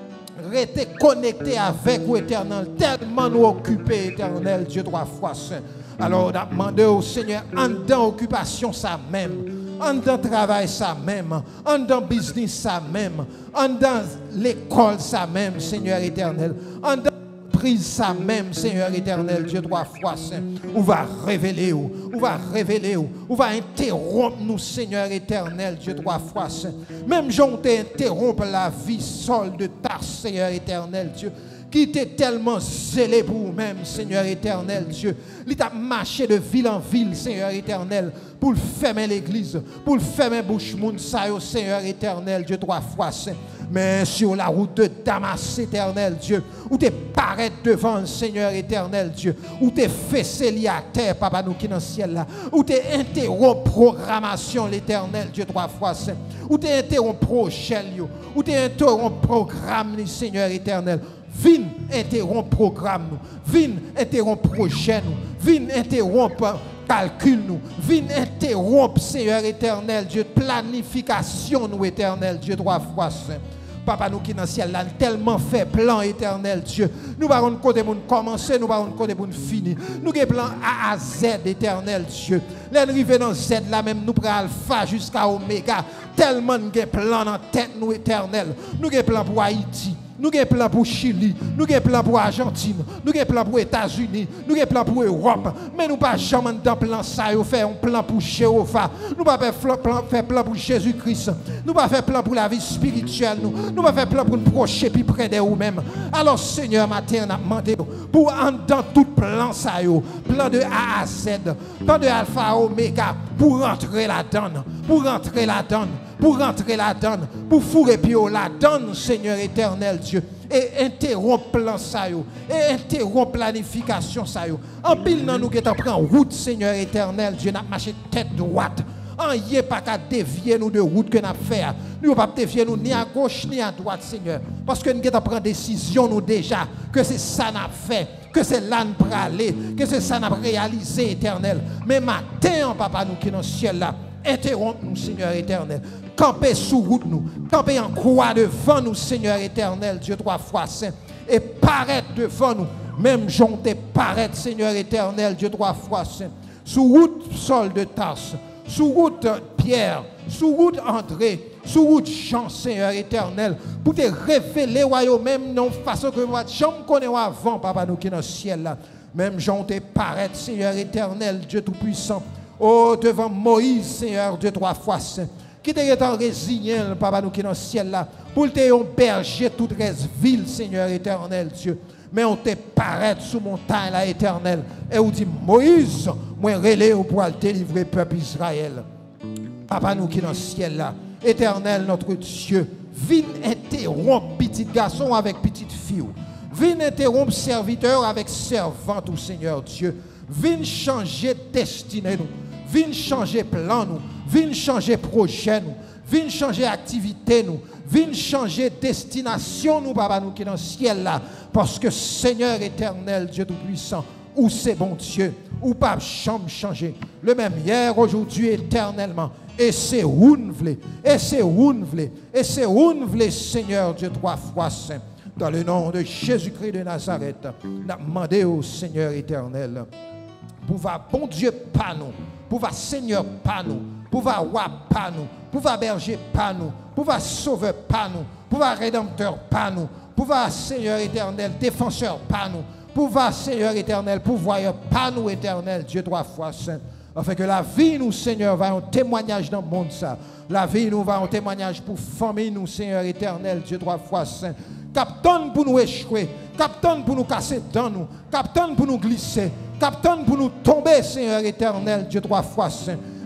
Speaker 2: Rester connecté avec vous, éternel, tellement nous occupés, éternel, Dieu trois fois saint. Alors, on a demandé au Seigneur, en dans occupation ça même, en dans travail ça même, en dans business ça même, en dans l'école ça même, Seigneur éternel, en dans prise ça même, Seigneur éternel, Dieu trois fois saint. On va révéler, on va révéler, on va interrompre nous, Seigneur éternel, Dieu trois fois saint. Même j'en interrompre la vie seule de ta Seigneur éternel, Dieu, qui était tellement zélé pour vous-même, Seigneur éternel, Dieu. Il t'a marché de ville en ville, Seigneur éternel, pour fermer l'église, pour fermer bouche moun sa yo, Seigneur éternel, Dieu trois fois saint. Mais sur la route de Damas, éternel Dieu, où t'es paraître devant le Seigneur éternel Dieu, où t'es fessé li à terre, papa nous qui dans le ciel là, où t'es interrompt programmation l'éternel Dieu trois fois saint, où t'es interrompt projet, où t'es interrompt programme, le Seigneur éternel. Vin interrompt programme nous, vin interrompt projet nous, vin interrompt calcul nous, vin interrompt Seigneur éternel Dieu planification nous éternel Dieu trois fois saint. Papa nous qui dans le ciel là tellement fait plan éternel Dieu. Nous pas côté pour commencer, nous pas côté pour finir. Nous avons plan A à Z éternel Dieu. L'arrivée dans Z là même nous prenons alpha jusqu'à oméga. Tellement nous avons plan dans tête nous éternel. Nous avons plan pour Haïti. Nous avons plan pour Chili, nous avons plan pour Argentine, nous avons plan pour États-Unis, nous avons plan pour Europe. Mais nous pas jamais dans plan ça, faire un plan pour Jéhovah. Nous pas faire plan pour Jésus-Christ. Nous pas faire plan pour la vie spirituelle. Nous nous pas faire plan pour nous procher puis près de nous-mêmes. Alors Seigneur, matin, on a demandé pour entrer dans tout plan ça, plan de A à Z, plan de Alpha à Oméga, pour rentrer là-dedans, pour rentrer là-dedans, pour rentrer là-dedans, pour fourrer puis là-dedans, Seigneur éternel Dieu, et interrompre plan ça yo, et interrompre planification ça yo. En pile dans nous qui t'en prend route, Seigneur éternel Dieu, n'a marché tête droite. En yé pas qu'à dévier nous de route que n'a fait. Nous pas dévier nous ni à gauche ni à droite, Seigneur, parce que nous qui t'en prend décision nous déjà que c'est ça n'a fait. Que c'est là nous praler, que c'est ça n'a réalisé éternel. Mais matin, papa, nous qui dans le ciel là, interromps-nous, Seigneur éternel. Campez sous route nous, campez en croix devant nous, Seigneur éternel, Dieu trois fois saint, et paraître devant nous, même jonté paraître, Seigneur éternel, Dieu trois fois saint, sous route Saul de Tarse, sous route Pierre, sous route André, sous route Jean, Seigneur éternel, pour te révéler, royaume, même non façon que moi, j'en connais avant, papa, nous qui dans le ciel là, même jonté paraître, Seigneur éternel, Dieu tout-puissant, oh, devant Moïse, Seigneur, Dieu trois fois saint, qui était en résigné, papa, nous qui dans le ciel là, pour te berger toute reste ville, Seigneur éternel, Dieu. Mais on te paraît sous montagne là, éternel. Et on dit, Moïse, moi, relais pour délivrer le peuple Israël. Papa, nous qui dans le ciel là, éternel, notre Dieu, viens interrompre petit garçon avec petite fille. Viens interrompre serviteur avec servante, Seigneur Dieu. Viens changer destinée nous. Viens changer plan nous. Viens changer projet nous. Viens changer activité nous. Viens changer destination nous, papa, nous qui dans le ciel là. Parce que Seigneur éternel, Dieu tout-puissant, où c'est bon Dieu, ou pas jamais changer. Le même hier, aujourd'hui, éternellement. Et c'est renouvelé. Et c'est renouvelé. Et c'est renouvelé, Seigneur Dieu, trois fois saint. Dans le nom de Jésus-Christ de Nazareth, nous avons demandé au Seigneur éternel, pouvoir bon Dieu pas nous, pouvoir Seigneur pas nous, pouvoir roi pas nous, pouvoir berger pas nous, pouvoir sauveur pas nous, pouvoir rédempteur pas nous, pouvoir Seigneur éternel, défenseur pas nous, pouvoir Seigneur éternel, pouvoir pas nous éternel, Dieu trois fois saint. Afin que la vie nous, Seigneur, va en témoignage dans le monde ça. La vie nous va en témoignage pour famille nous, Seigneur éternel, Dieu trois fois saint. Captain pour nous échouer, captain pour nous casser dans nous, captain pour nous glisser, captain pour nous tomber, Seigneur éternel, Dieu trois fois saint.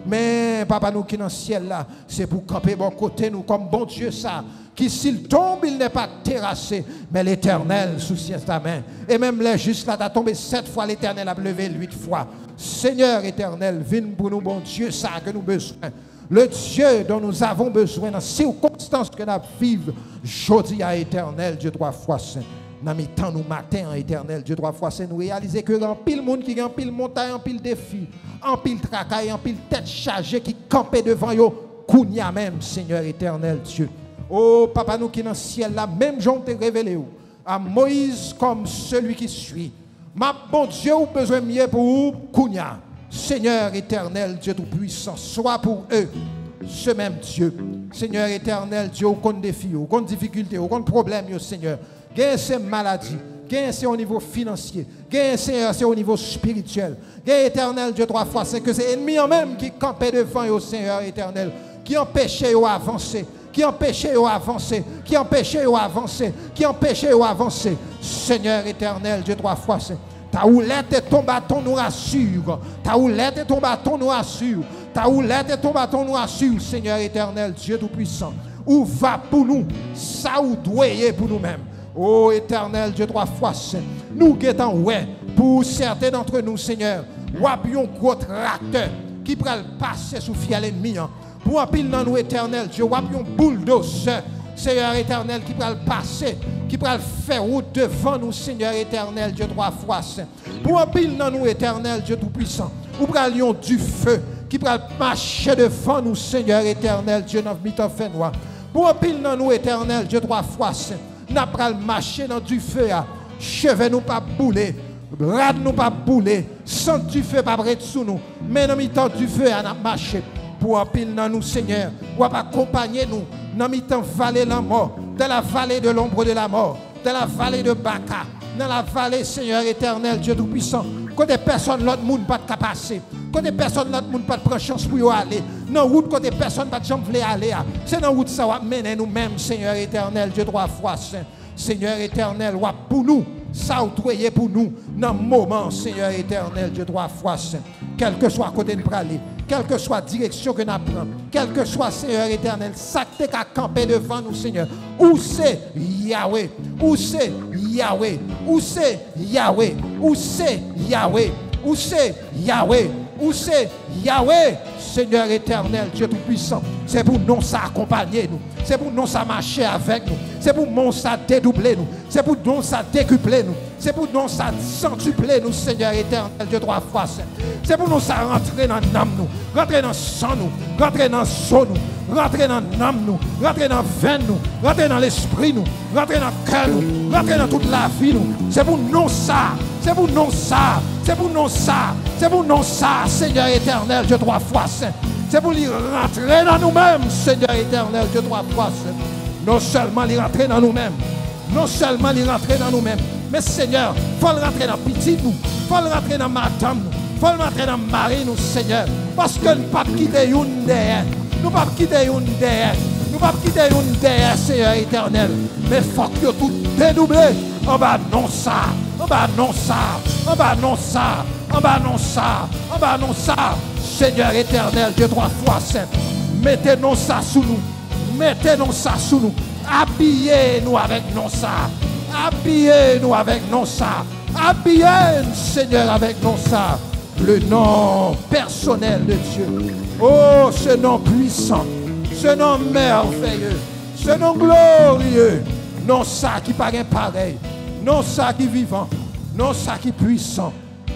Speaker 2: Mais papa nous qui dans le ciel là, c'est pour camper bon côté nous comme bon Dieu ça. Qui s'il tombe, il n'est pas terrassé, mais l'Éternel soutient ta main. Et même là, juste là, tu as tombé sept fois, l'Éternel a levé huit fois. Seigneur éternel, viens pour nous, bon Dieu, ça que nous avons besoin. Le Dieu dont nous avons besoin dans les circonstances que nous vivons, jeudi à éternel, Dieu trois fois saint. Dans mes temps, nous matin, en éternel, Dieu trois fois saint, nous réalisons que en pile monde qui en pile montagne, en pile défi, en pile tracaille, en pile tête chargée qui campait devant eux, kounia même, Seigneur éternel, Dieu. Oh, papa, nous qui dans le ciel, là, même Jean te révélé à Moïse comme celui qui suit. Ma bon Dieu, ou besoin mieux pour Kounia. Seigneur éternel, Dieu tout-puissant, soit pour eux ce même Dieu. Seigneur éternel, Dieu, au compte défi, au compte difficulté, au compte problème, Seigneur. Gagne ces maladies, gagne c'est au niveau financier, gagne c'est au niveau spirituel. Gagne éternel, Dieu trois fois, c'est que c'est ennemi en même qui campait devant au Seigneur éternel, qui empêchait d'avancer. Qui empêchait d'avancer, qui empêchait d'avancer, qui empêchait d'avancer. Seigneur éternel, Dieu trois fois saint. Ta houlette et ton bâton nous rassure. Ta houlette et ton bâton nous rassure. Ta houlette et ton bâton nous rassure, Seigneur éternel, Dieu tout-puissant. Où va pour nous, ça ou doyer pour nous-mêmes. Oh éternel, Dieu trois fois saint. Nous guettons, ouais, pour certains d'entre nous, Seigneur, ou avions gros tracteur qui pourrait passer sous fiel ennemi. Pour un pile dans nous éternel, Dieu, ou un bulldozer, Seigneur éternel, qui pourra le passer, qui pourra le faire route devant nous, Seigneur éternel, Dieu trois fois saint. Pour un pile dans nous éternel, Dieu tout-puissant, ou pourra lion du feu, qui pourra marcher devant nous, Seigneur éternel, Dieu notre mi-temps fait noir. Pour un pile dans nous éternel, Dieu trois fois saint, n'a pas le marcher dans du feu, cheveux nous pas bouler, rad nous pas bouler, sang du feu pas près sous nous, mais dans mi-temps du feu, à n'a marché. Pour un pile dans nous, Seigneur, ou accompagner nous dans la vallée de la mort, dans la vallée de l'ombre de la mort, dans la vallée de Baka, dans la vallée, Seigneur éternel, Dieu tout-puissant. Côté personne, l'autre monde pas de passer. Côté personne, l'autre monde pas de prendre chance pour y aller. Dans la route, côté personne, pas de jambe voulait aller. C'est dans la route, ça va mener nous-mêmes, Seigneur éternel, Dieu trois fois saint. Seigneur éternel, ou pour nous, ça ou pour nous, dans le moment, Seigneur éternel, Dieu trois fois saint. Quel que soit côté de praler, quelle que soit la direction que nous prenons, quel que soit, Seigneur éternel, ça qui est campé devant nous, Seigneur. Où c'est Yahweh? Où c'est Yahweh? Où c'est Yahweh? Où c'est Yahweh? Où c'est Yahweh? Où c'est Yahweh? Seigneur éternel, Dieu tout-puissant, c'est pour nous ça accompagner nous. C'est pour nous ça marcher avec nous. C'est pour nous ça dédoubler nous. C'est pour nous ça décupler nous. C'est pour nous ça centupler nous, Seigneur éternel, Dieu trois fois saint. C'est pour nous ça rentrer dans l'âme nous, rentrer dans le sang nous, rentrer dans le sang nous, rentrer dans l'âme nous, rentrer dans le veine nous, rentrer dans l'esprit nous, rentrer dans le cœur nous, rentrer dans toute la vie nous. C'est pour nous ça, c'est pour nous ça, c'est pour nous ça, c'est pour nous ça, Seigneur éternel, Dieu trois fois saint. C'est pour lui rentrer dans nous-mêmes, Seigneur éternel, Dieu trois fois saint. Non seulement lui rentrer dans nous-mêmes, non seulement lui rentrer dans nous-mêmes, mais Seigneur, il faut le rentrer dans petit nous, il faut le rentrer dans madame nous, il faut le rentrer dans mari nous, Seigneur. Parce que nous ne pouvons pas quitter une derrière, nous ne pouvons pas quitter une derrière, nous ne pouvons pas quitter une derrière, Seigneur éternel. Mais il faut que tout dédoublé. En bas non ça, en bas non ça, en bas non ça, en bas non ça, en bas non ça. Seigneur éternel, Dieu trois fois saint, mettez-nous ça sous nous, mettez-nous ça sous nous, habillez-nous avec nous ça, habillez-nous avec nous ça, habillez-nous, Seigneur, avec nous ça, le nom personnel de Dieu. Oh, ce nom puissant, ce nom merveilleux, ce nom glorieux, non ça qui paraît pareil, non ça qui vivant, non ça qui puissant.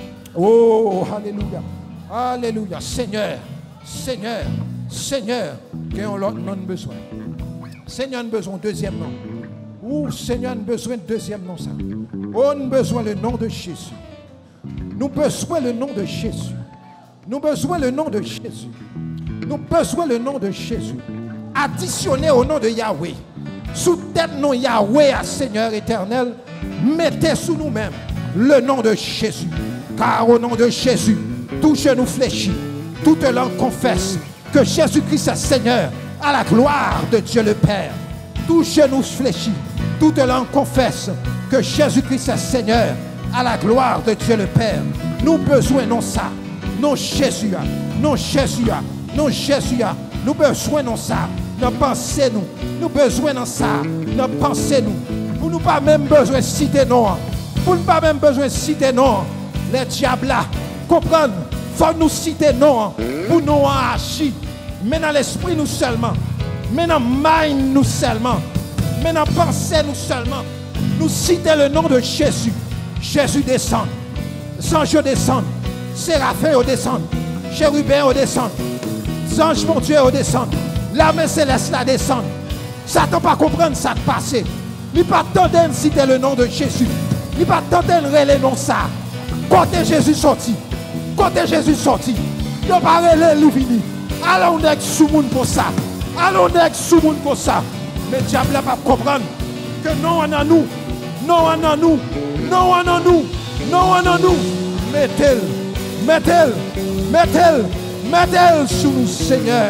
Speaker 2: Oh, alléluia. Alléluia. Seigneur, Seigneur, Seigneur, qui ont l'autre nom besoin. Seigneur, nous besoin deuxième nom. Ou Seigneur, nous besoin deuxième nom ça. Oh, nous besoin le nom de Jésus. Nous besoin le nom de Jésus. Nous besoin le nom de Jésus. Nous besoin le nom de Jésus. Additionné au nom de Yahweh. Sous tête nom Yahweh à Seigneur éternel, mettez sous nous-mêmes le nom de Jésus. Car au nom de Jésus, tout genou fléchit, toute langue confesse que Jésus-Christ est Seigneur à la gloire de Dieu le Père. Tout genou fléchit, toute langue confesse que Jésus-Christ est Seigneur à la gloire de Dieu le Père. Nous besoin non ça. Non Jésus, non Jésus, non Jésus, nous besoin de ça. Nous pensons nous, nous besoin de ça. Nous pensons nous. Pour nous pas même besoin de citer non. Pour nous pas même besoin de citer non. Les diables là, comprendre, faut nous citer non. Pour nous agir. Mais dans l'esprit nous seulement. Mais dans le mind nous seulement. Mais dans la pensée nous seulement. Nous citer le nom de Jésus. Jésus descend. Ange descend. Séraphin descend. Chérubin descend. Ange mon Dieu descend. L'armée céleste la descend. Satan pas comprendre ça de passé. Il pas tenter de citer le nom de Jésus. Il pas tenter de relayer non ça. Côté Jésus sorti. Côté Jésus sorti. Il pas relayer lui fini. Allons avec sous monde pour ça. Allons avec sous monde pour ça. Mais le diable n'a pas comprendre que non on a nous. Non on a nous. Non on a nous. Non on a nous. Mettez-le. Mettez-le. Mettez-le. Mettez-le sous nous, Seigneur.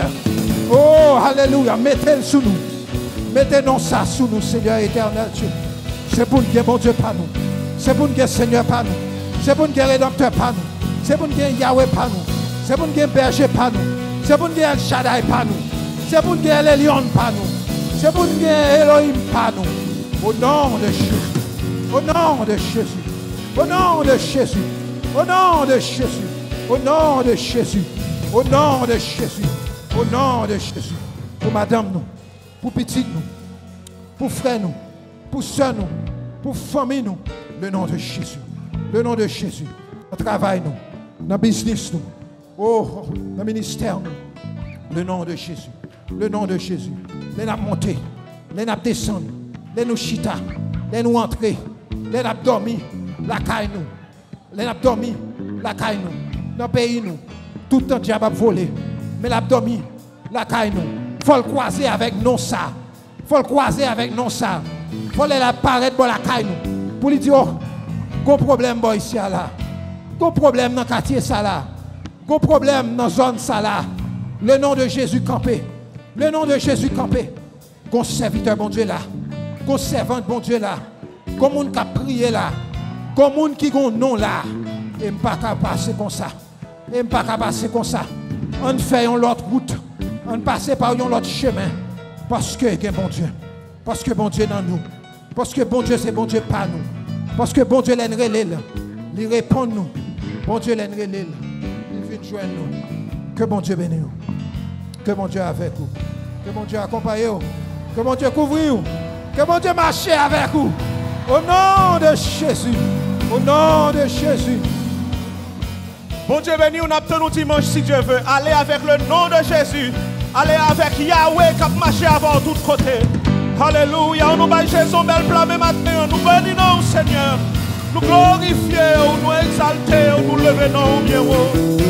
Speaker 2: Oh, alléluia. Mettez-le sous nous. Mettez-nous ça sous nous, Seigneur éternel Dieu. C'est pour nous, bon Dieu, pas nous. C'est pour nous, Seigneur, pas nous. C'est pour nous, Rédempteur, pas nous. C'est pour nous, Yahweh, pas nous. C'est pour nous, Berger, pas nous. C'est pour nous, El Shaddai, pas nous. C'est pour nous, Elion, pas nous. C'est pour nous, Elohim, pas nous. Au nom de Jésus. Au nom de Jésus. Au nom de Jésus. Au nom de Jésus. Au nom de Jésus. Au nom de Jésus. Au nom de Jésus. Pour madame nous. Pour petite nous. Pour frère nous. Pour soeur nous. Pour famille nous. Le nom de Jésus. Le nom de Jésus. Dans le travail nous. Dans le business nous. Oh, dans le ministère nous. Le nom de Jésus. Le nom de Jésus. Les n'a monté. Les n'a descendu. Les nous chita. Les nous entrer. Les n'a dormi. La caille nous. Les n'a dormi. La caille nous. Dans le pays nous. Tout le temps diable a volé. Mais l'a dormi. La caille nous. Faut le croiser avec non ça. Faut le croiser avec non ça. Faut les apparaître pour la caille nous. Pour lui dire, oh, gros problème boy ici là. Gros problème dans le quartier ça là. Gros problème dans la zone ça là. Le nom de Jésus campé. Le nom de Jésus campé. Gon serviteur bon Dieu là. Gon servante bon Dieu là. Gon moun qui a prié là. Gon moun qui gon nom là. Et m'pas qu'à passer comme ça. Et m'pas qu'à passer comme ça. On fait une autre route. On passe par un autre chemin. Parce que il bon Dieu. Parce que bon Dieu dans nous. Parce que bon Dieu c'est bon Dieu pas nous. Parce que bon Dieu l'enrelé. Il répond nous. Bon Dieu l'enrelé. Il vient joindre nous. Que bon Dieu bénisse nous. Que bon Dieu avec vous. Que bon Dieu accompagne vous. Que bon Dieu couvre vous. Que bon Dieu marche avec vous. Au nom de Jésus. Au nom de Jésus.
Speaker 3: Bon Dieu béni, on attend nous dimanche si Dieu veut. Allez avec le nom de Jésus. Allez avec Yahweh qui a marché avant tout côté. Alléluia. On nous bat Jésus bel plat mais matin. Nous bénissons Seigneur. Nous glorifions, nous exaltons, nous levons bien haut.